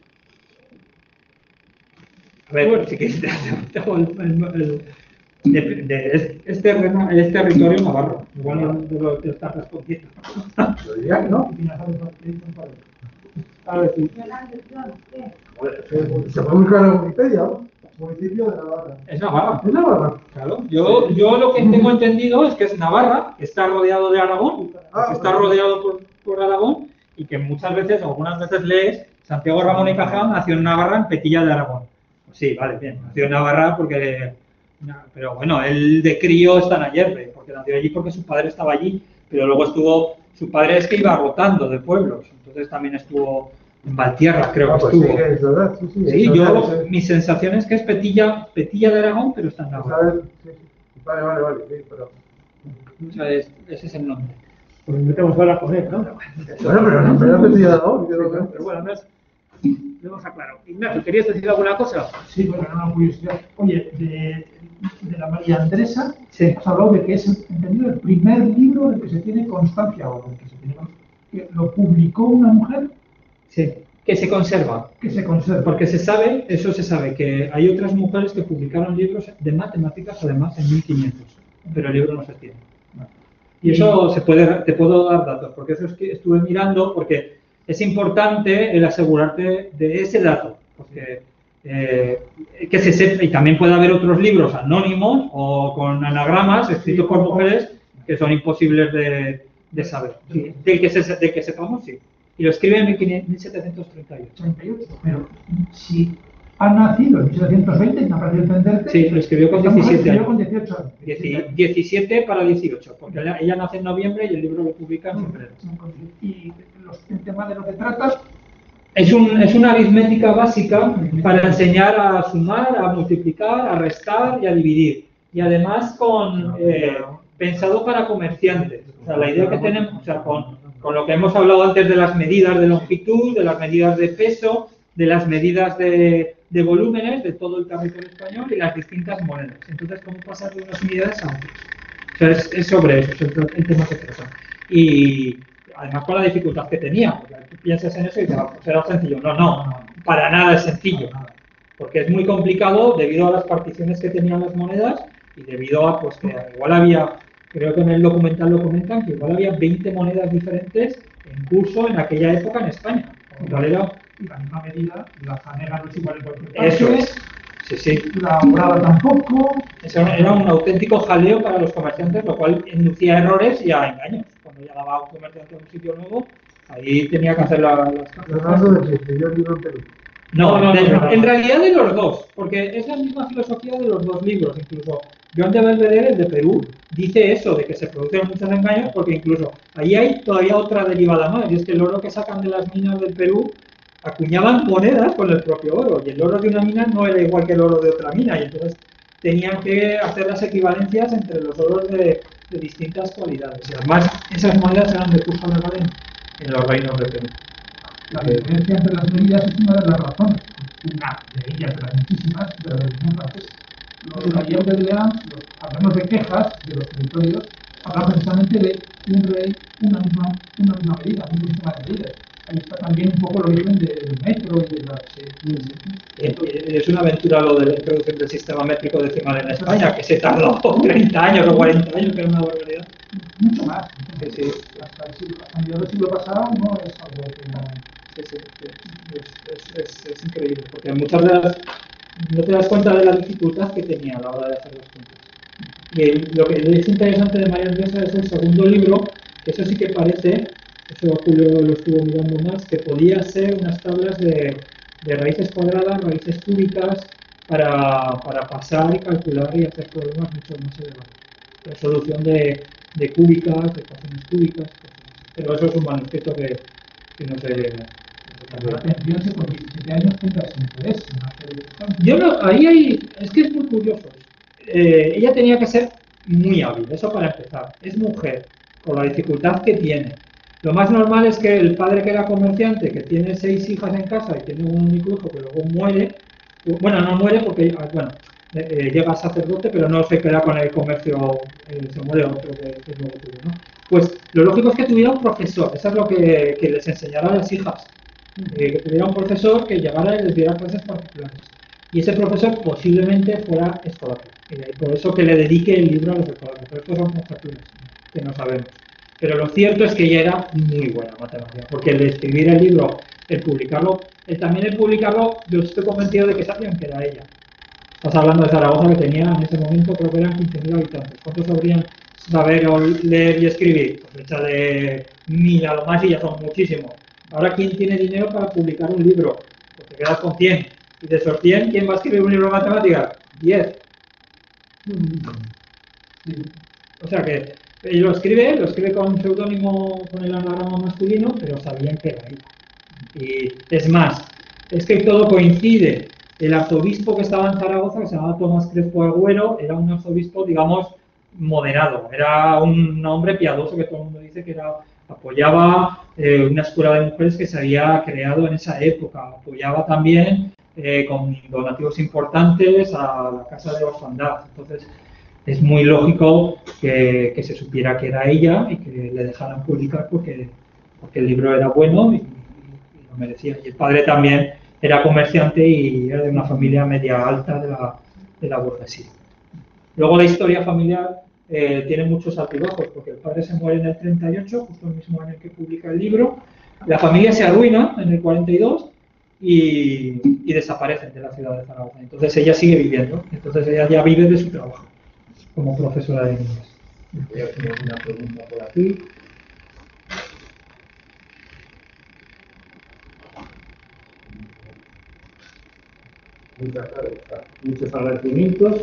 [SPEAKER 2] A ver, bueno, si quieres, te hago el, el, el, de, de, es, es, terreno, es territorio navarro. Igual no te lo te estás respondiendo.
[SPEAKER 6] Yo diría que no.
[SPEAKER 1] A ver si.
[SPEAKER 6] Bueno, se, se puede buscar en Wikipedia, ¿no? Municipio de Navarra.
[SPEAKER 2] Es Navarra.
[SPEAKER 6] ¿Es Navarra?
[SPEAKER 2] Claro. Yo, yo lo que tengo entendido es que es Navarra, que está rodeado de Aragón,
[SPEAKER 6] Ah,
[SPEAKER 2] que está rodeado por, por Aragón, y que muchas veces, algunas veces lees, Santiago Ramón y Cajal nació en Navarra, en Petilla de Aragón. Pues sí, vale, bien, nació en Navarra porque... Pero bueno, él de crío está en Ayerbe, porque nació allí porque su padre estaba allí, pero luego estuvo... Su padre es que iba rotando de pueblos, entonces también estuvo en Valtierra, creo
[SPEAKER 6] Ah,
[SPEAKER 2] que
[SPEAKER 6] pues
[SPEAKER 2] estuvo.
[SPEAKER 6] sí, es verdad, sí, sí.
[SPEAKER 2] Sí,
[SPEAKER 6] es
[SPEAKER 2] yo,
[SPEAKER 6] verdad, sí.
[SPEAKER 2] mi sensación es que es Petilla, Petilla de Aragón, pero está en Navarra.
[SPEAKER 6] ¿Sabes? Sí, sí. Vale, vale, vale, sí, pero...
[SPEAKER 2] O sea, es- ese es el nombre.
[SPEAKER 1] Pues metemos ahora con él, ¿no?
[SPEAKER 6] Bueno, pero no, pero no te he dado,
[SPEAKER 1] Pero bueno, al menos lo hemos aclarado. Ignacio, ¿querías decir alguna cosa?
[SPEAKER 7] Sí, bueno, era una curiosidad. Oye, de, de la María Andresa,
[SPEAKER 2] Sí.
[SPEAKER 7] has hablado de que es entendido el primer libro del que se tiene constancia, o del que se tiene constancia, que lo publicó una mujer
[SPEAKER 2] Sí, que se conserva.
[SPEAKER 7] que se conserva.
[SPEAKER 2] Porque se sabe, eso se sabe, que hay otras mujeres que publicaron libros de matemáticas, además, en mil quinientos, pero el libro no se tiene. Y eso se puede, te puedo dar datos, porque eso es que estuve mirando, porque es importante el asegurarte de ese dato, porque eh, que se sepa, y también puede haber otros libros anónimos o con anagramas escritos por mujeres que son imposibles de, de saber. Sí, de, que se, de que sepamos, sí. Y lo escribe en mil setecientos treinta y ocho.
[SPEAKER 7] treinta y ocho, pero si ha nacido en mil setecientos veinte, me ha parecido entenderte.
[SPEAKER 2] Sí, lo escribió con
[SPEAKER 7] esta mujer
[SPEAKER 2] diecisiete
[SPEAKER 7] escribió
[SPEAKER 2] años.
[SPEAKER 7] con dieciocho años.
[SPEAKER 2] Dieci- diecisiete para dieciocho, porque ella, ella nace en noviembre y el libro lo publica en febrero.
[SPEAKER 7] Y los, el tema de lo que tratas,
[SPEAKER 2] Es, un, es una aritmética básica para enseñar a sumar, a multiplicar, a restar y a dividir. Y además con eh, pensado para comerciantes. O sea, la idea que tenemos, o sea, con, con lo que hemos hablado antes de las medidas de longitud, de las medidas de peso, de las medidas de, de volúmenes de todo el territorio español y las distintas monedas. Entonces, ¿cómo pasar de unas unidades a otras? O sea, es, es sobre eso, es el, el tema que trata. Y además con la dificultad que tenía, porque tú piensas en eso y dices, ah, pues era sencillo. No, no, para nada es sencillo. Porque es muy complicado debido a las particiones que tenían las monedas y debido a, pues, que igual había, creo que en el documental lo comentan, que igual había veinte monedas diferentes en curso en aquella época en España. Con lo cual era...
[SPEAKER 7] y la misma medida, la zanega no es igual en cualquier parte,
[SPEAKER 2] Eso es. Sí, sí.
[SPEAKER 7] la obrada tampoco.
[SPEAKER 2] Eso era un auténtico jaleo para los comerciantes, lo cual inducía errores y a engaños. Cuando llegaba un comerciante a un sitio nuevo, ahí tenía que hacer la- las
[SPEAKER 6] Leonardo de que escribió el libro en Perú.
[SPEAKER 2] No,
[SPEAKER 1] No, no,
[SPEAKER 2] de-
[SPEAKER 1] no, no.
[SPEAKER 2] en realidad de los dos, porque es la misma filosofía de los dos libros. Incluso Joan de Belvedere, el de Perú, dice eso, de que se producen muchos engaños, porque incluso ahí hay todavía otra derivada más, y es que el oro que sacan de las minas del Perú acuñaban monedas con el propio oro, y el oro de una mina no era igual que el oro de otra mina, y entonces tenían que hacer las equivalencias entre los oros de, de distintas cualidades. Y además, esas monedas eran de curso legal en, en los reinos de Perú.
[SPEAKER 7] La diferencia entre las medidas es una de las razones. Una de ellas, de las muchísimas, de la religión francesa. Los gallegos de León, los, hablamos de quejas de los territorios, hablan precisamente de un rey, una misma, una misma medida, un sistema de medidas. Ahí está también un poco el origen del metro y de las...
[SPEAKER 2] Eh, Es una aventura lo de la introducción del sistema métrico decimal en España, que se tardó treinta años o cuarenta años, que era una barbaridad.
[SPEAKER 7] Mucho más.
[SPEAKER 2] Sí, sí.
[SPEAKER 7] Hasta el siglo, hasta el siglo pasado no es algo que no...
[SPEAKER 2] Sí, sí, sí. Es, es, es, es increíble, porque muchas de las no te das cuenta de la dificultad que tenía a la hora de hacer las cuentas. Y el- lo que es interesante de María Andresa es el segundo libro, que eso sí que parece, eso Julio lo estuvo mirando más, que podía ser unas tablas de, de raíces cuadradas, raíces cúbicas, para, para pasar y calcular y hacer problemas mucho más elevados. Resolución de, de cúbicas, de ecuaciones cúbicas, cosas así. Pero eso es un manuscrito que, que no se...
[SPEAKER 7] La atención se con diecisiete años tenga ese interés en hacer esto.
[SPEAKER 2] Yo no, ahí hay, es que es muy curioso. Eh, ella tenía que ser muy hábil, eso para empezar. Es mujer, con la dificultad que tiene. Lo más normal es que el padre que era comerciante, que tiene seis hijas en casa y tiene un único hijo que luego muere, bueno, no muere porque, bueno, eh, llega a sacerdote, pero no se queda con el comercio, eh, se muere otro que, que luego tuvo, ¿no? Pues lo lógico es que tuviera un profesor, eso es lo que, que les enseñara a las hijas. Eh, que tuviera un profesor que llegara y les diera clases particulares. Y ese profesor posiblemente fuera escolar. Y por eso que le dedique el libro a los escolares. Pero estos son conjeturas que no sabemos. Pero lo cierto es que ella era muy buena en matemáticas. Porque el escribir el libro, el publicarlo, el, también el publicarlo, yo estoy convencido de que sabían que era ella. Estás hablando de Zaragoza, que tenía en ese momento, creo que eran quince mil habitantes. ¿Cuántos sabrían saber o leer y escribir? Pues échale mil a lo más y ya son muchísimos. Ahora, ¿quién tiene dinero para publicar un libro? Pues te quedas con cien. Y de esos cien, ¿quién va a escribir un libro de matemáticas? diez. O sea que él lo escribe, lo escribe con un seudónimo, con el anagrama masculino, pero sabían que era ella. Y es más, es que todo coincide. El arzobispo que estaba en Zaragoza, que se llamaba Tomás Crespo Agüero, era un arzobispo, digamos, moderado. Era un hombre piadoso que todo el mundo dice que era, apoyaba eh, una escuela de mujeres que se había creado en esa época. Apoyaba también eh, con donativos importantes a la casa de orfandad. Entonces, es muy lógico que, que se supiera que era ella y que le dejaran publicar porque, porque el libro era bueno y, y, y lo merecía. Y el padre también era comerciante y era de una familia media alta de la, de la burguesía. Luego la historia familiar eh, tiene muchos altibajos, porque el padre se muere en el treinta y ocho, justo el mismo año en que publica el libro. La familia se arruina en el cuarenta y dos y, y desaparecen de la ciudad de Zaragoza. Entonces ella sigue viviendo, entonces ella ya vive de su trabajo como profesora de inglés. Voy a hacer una pregunta por aquí. Muchos agradecimientos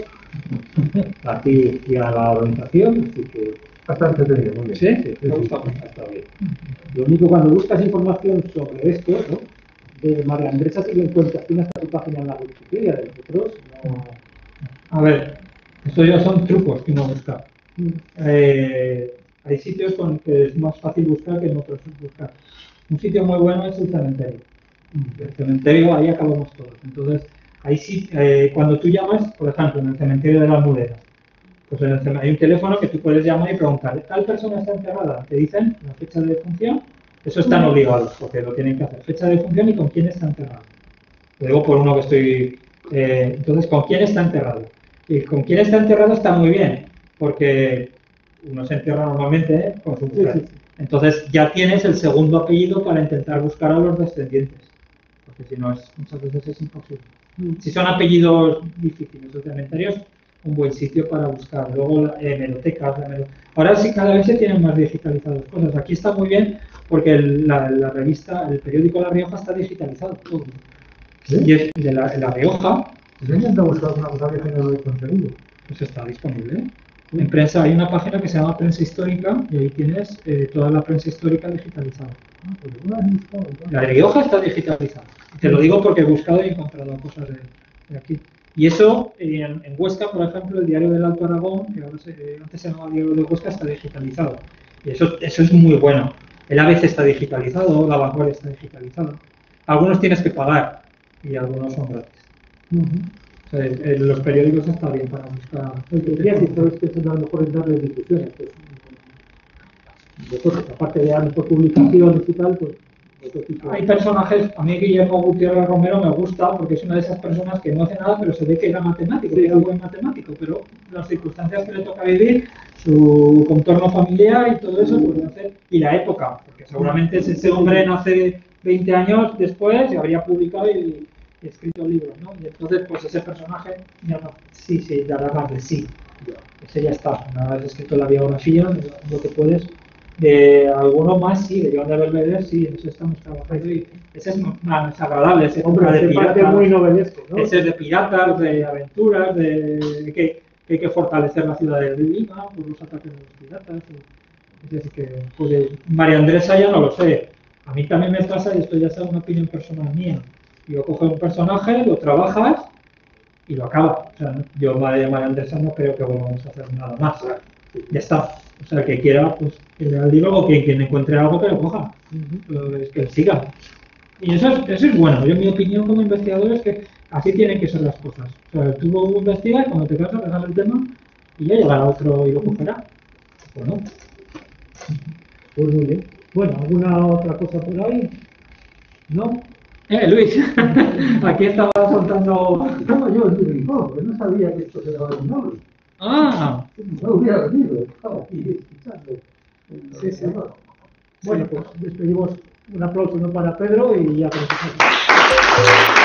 [SPEAKER 2] a ti y a la organización, así que
[SPEAKER 6] Bastante entretenido, muy bien.
[SPEAKER 2] sí, sí, me gusta mucho, está bien. Lo único, cuando buscas información sobre esto, ¿no? De María Andresa, si lo encuentras, tienes hasta tu página en la Wikipedia de nosotros. No. A ver, esto ya son trucos que uno busca. Eh, hay sitios con que es más fácil buscar que en otros buscar. Un sitio muy bueno es el cementerio. El cementerio, ahí acabamos todos. Entonces, ahí sí, eh, cuando tú llamas, por ejemplo, en el cementerio de la Almudena, pues en el cementerio hay un teléfono que tú puedes llamar y preguntar, ¿tal persona está enterrada? Te dicen la fecha de defunción. Eso están obligados, porque lo tienen que hacer. Fecha de defunción y con quién está enterrado. Lo digo por uno que estoy... Eh, entonces, ¿con quién está enterrado? Y con quién está enterrado está muy bien, porque uno se entierra normalmente ¿eh? con su mujer. Entonces ya tienes el segundo apellido para intentar buscar a los descendientes, porque si no, es, muchas veces es imposible. Si son apellidos difíciles, los cementerios, un buen sitio para buscar. Luego la hemerotecas, la hemerotecas. Ahora sí cada vez se tienen más digitalizadas cosas. Aquí está muy bien porque el, la, la revista, el periódico La Rioja está digitalizado todo. ¿Sí? Y es de la, la Rioja.
[SPEAKER 6] Yo he intentado buscar una cosa que no he conseguido.
[SPEAKER 2] Pues está disponible. En prensa hay una página que se llama Prensa Histórica y ahí tienes eh, toda la prensa histórica digitalizada. La Rioja está digitalizada. Te lo digo porque he buscado y he encontrado cosas de, de aquí. Y eso, en, en Huesca, por ejemplo, el diario del Alto Aragón, que ahora se, antes se llamaba Diario de Huesca, está digitalizado. Y eso, eso es muy bueno. El A B C está digitalizado, La Vanguardia está digitalizado. Algunos tienes que pagar y algunos son gratis. Uh-huh. O sea, en, en los periódicos está bien para buscar.
[SPEAKER 6] Tendría que sabes que a lo mejor es darle difusiones. Pues, después, aparte de dar por publicaciones y tal, pues.
[SPEAKER 2] Hay personajes, a mí Guillermo Gutiérrez Romero me gusta porque es una de esas personas que no hace nada, pero se ve que era matemático, que era un buen matemático, pero las circunstancias que le toca vivir, su contorno familiar y todo eso, pues hacer, y la época, porque seguramente ese hombre nace veinte años después y habría publicado y, y escrito libros, ¿no? Y entonces, pues ese personaje, ya no, sí, sí, dará más de sí, ese ya está, una vez escrito la biografía, lo que puedes. De alguno más, sí, de Joan de Belvedere, sí, en eso estamos trabajando y ese es más agradable, ese
[SPEAKER 6] hombre de piratas, muy novelesco, ¿no?
[SPEAKER 2] Ese es de piratas, de aventuras, de, de que, que hay que fortalecer la ciudad de Lima por los ataques de los piratas. Es decir, que pues, María Andresa ya no lo sé, a mí también me pasa y esto ya es una opinión personal mía. Yo cojo un personaje, lo trabajas y lo acabas. O sea, yo María Andresa no creo que volvamos a hacer nada más. Ya está. O sea, que quiera, pues, que lea el libro o que quien encuentre algo que lo coja, uh-huh. Es que siga. Y eso es, eso es bueno. Yo, mi opinión como investigador es que así tienen que ser las cosas. O sea, tú investigas, cuando te cansas, dejas el tema y ya llegará otro y lo cogerá. Bueno,
[SPEAKER 6] pues muy bien. Bueno, ¿alguna otra cosa por ahí? ¿No?
[SPEAKER 2] Eh, Luis, aquí estaba soltando.
[SPEAKER 6] Estaba yo en mi no, no sabía que esto se daba un nombre.
[SPEAKER 2] Ah,
[SPEAKER 6] no hubiera venido, estaba aquí escuchando.
[SPEAKER 2] Sí, sí. Bueno, pues despedimos un aplauso ¿no? para Pedro y ya.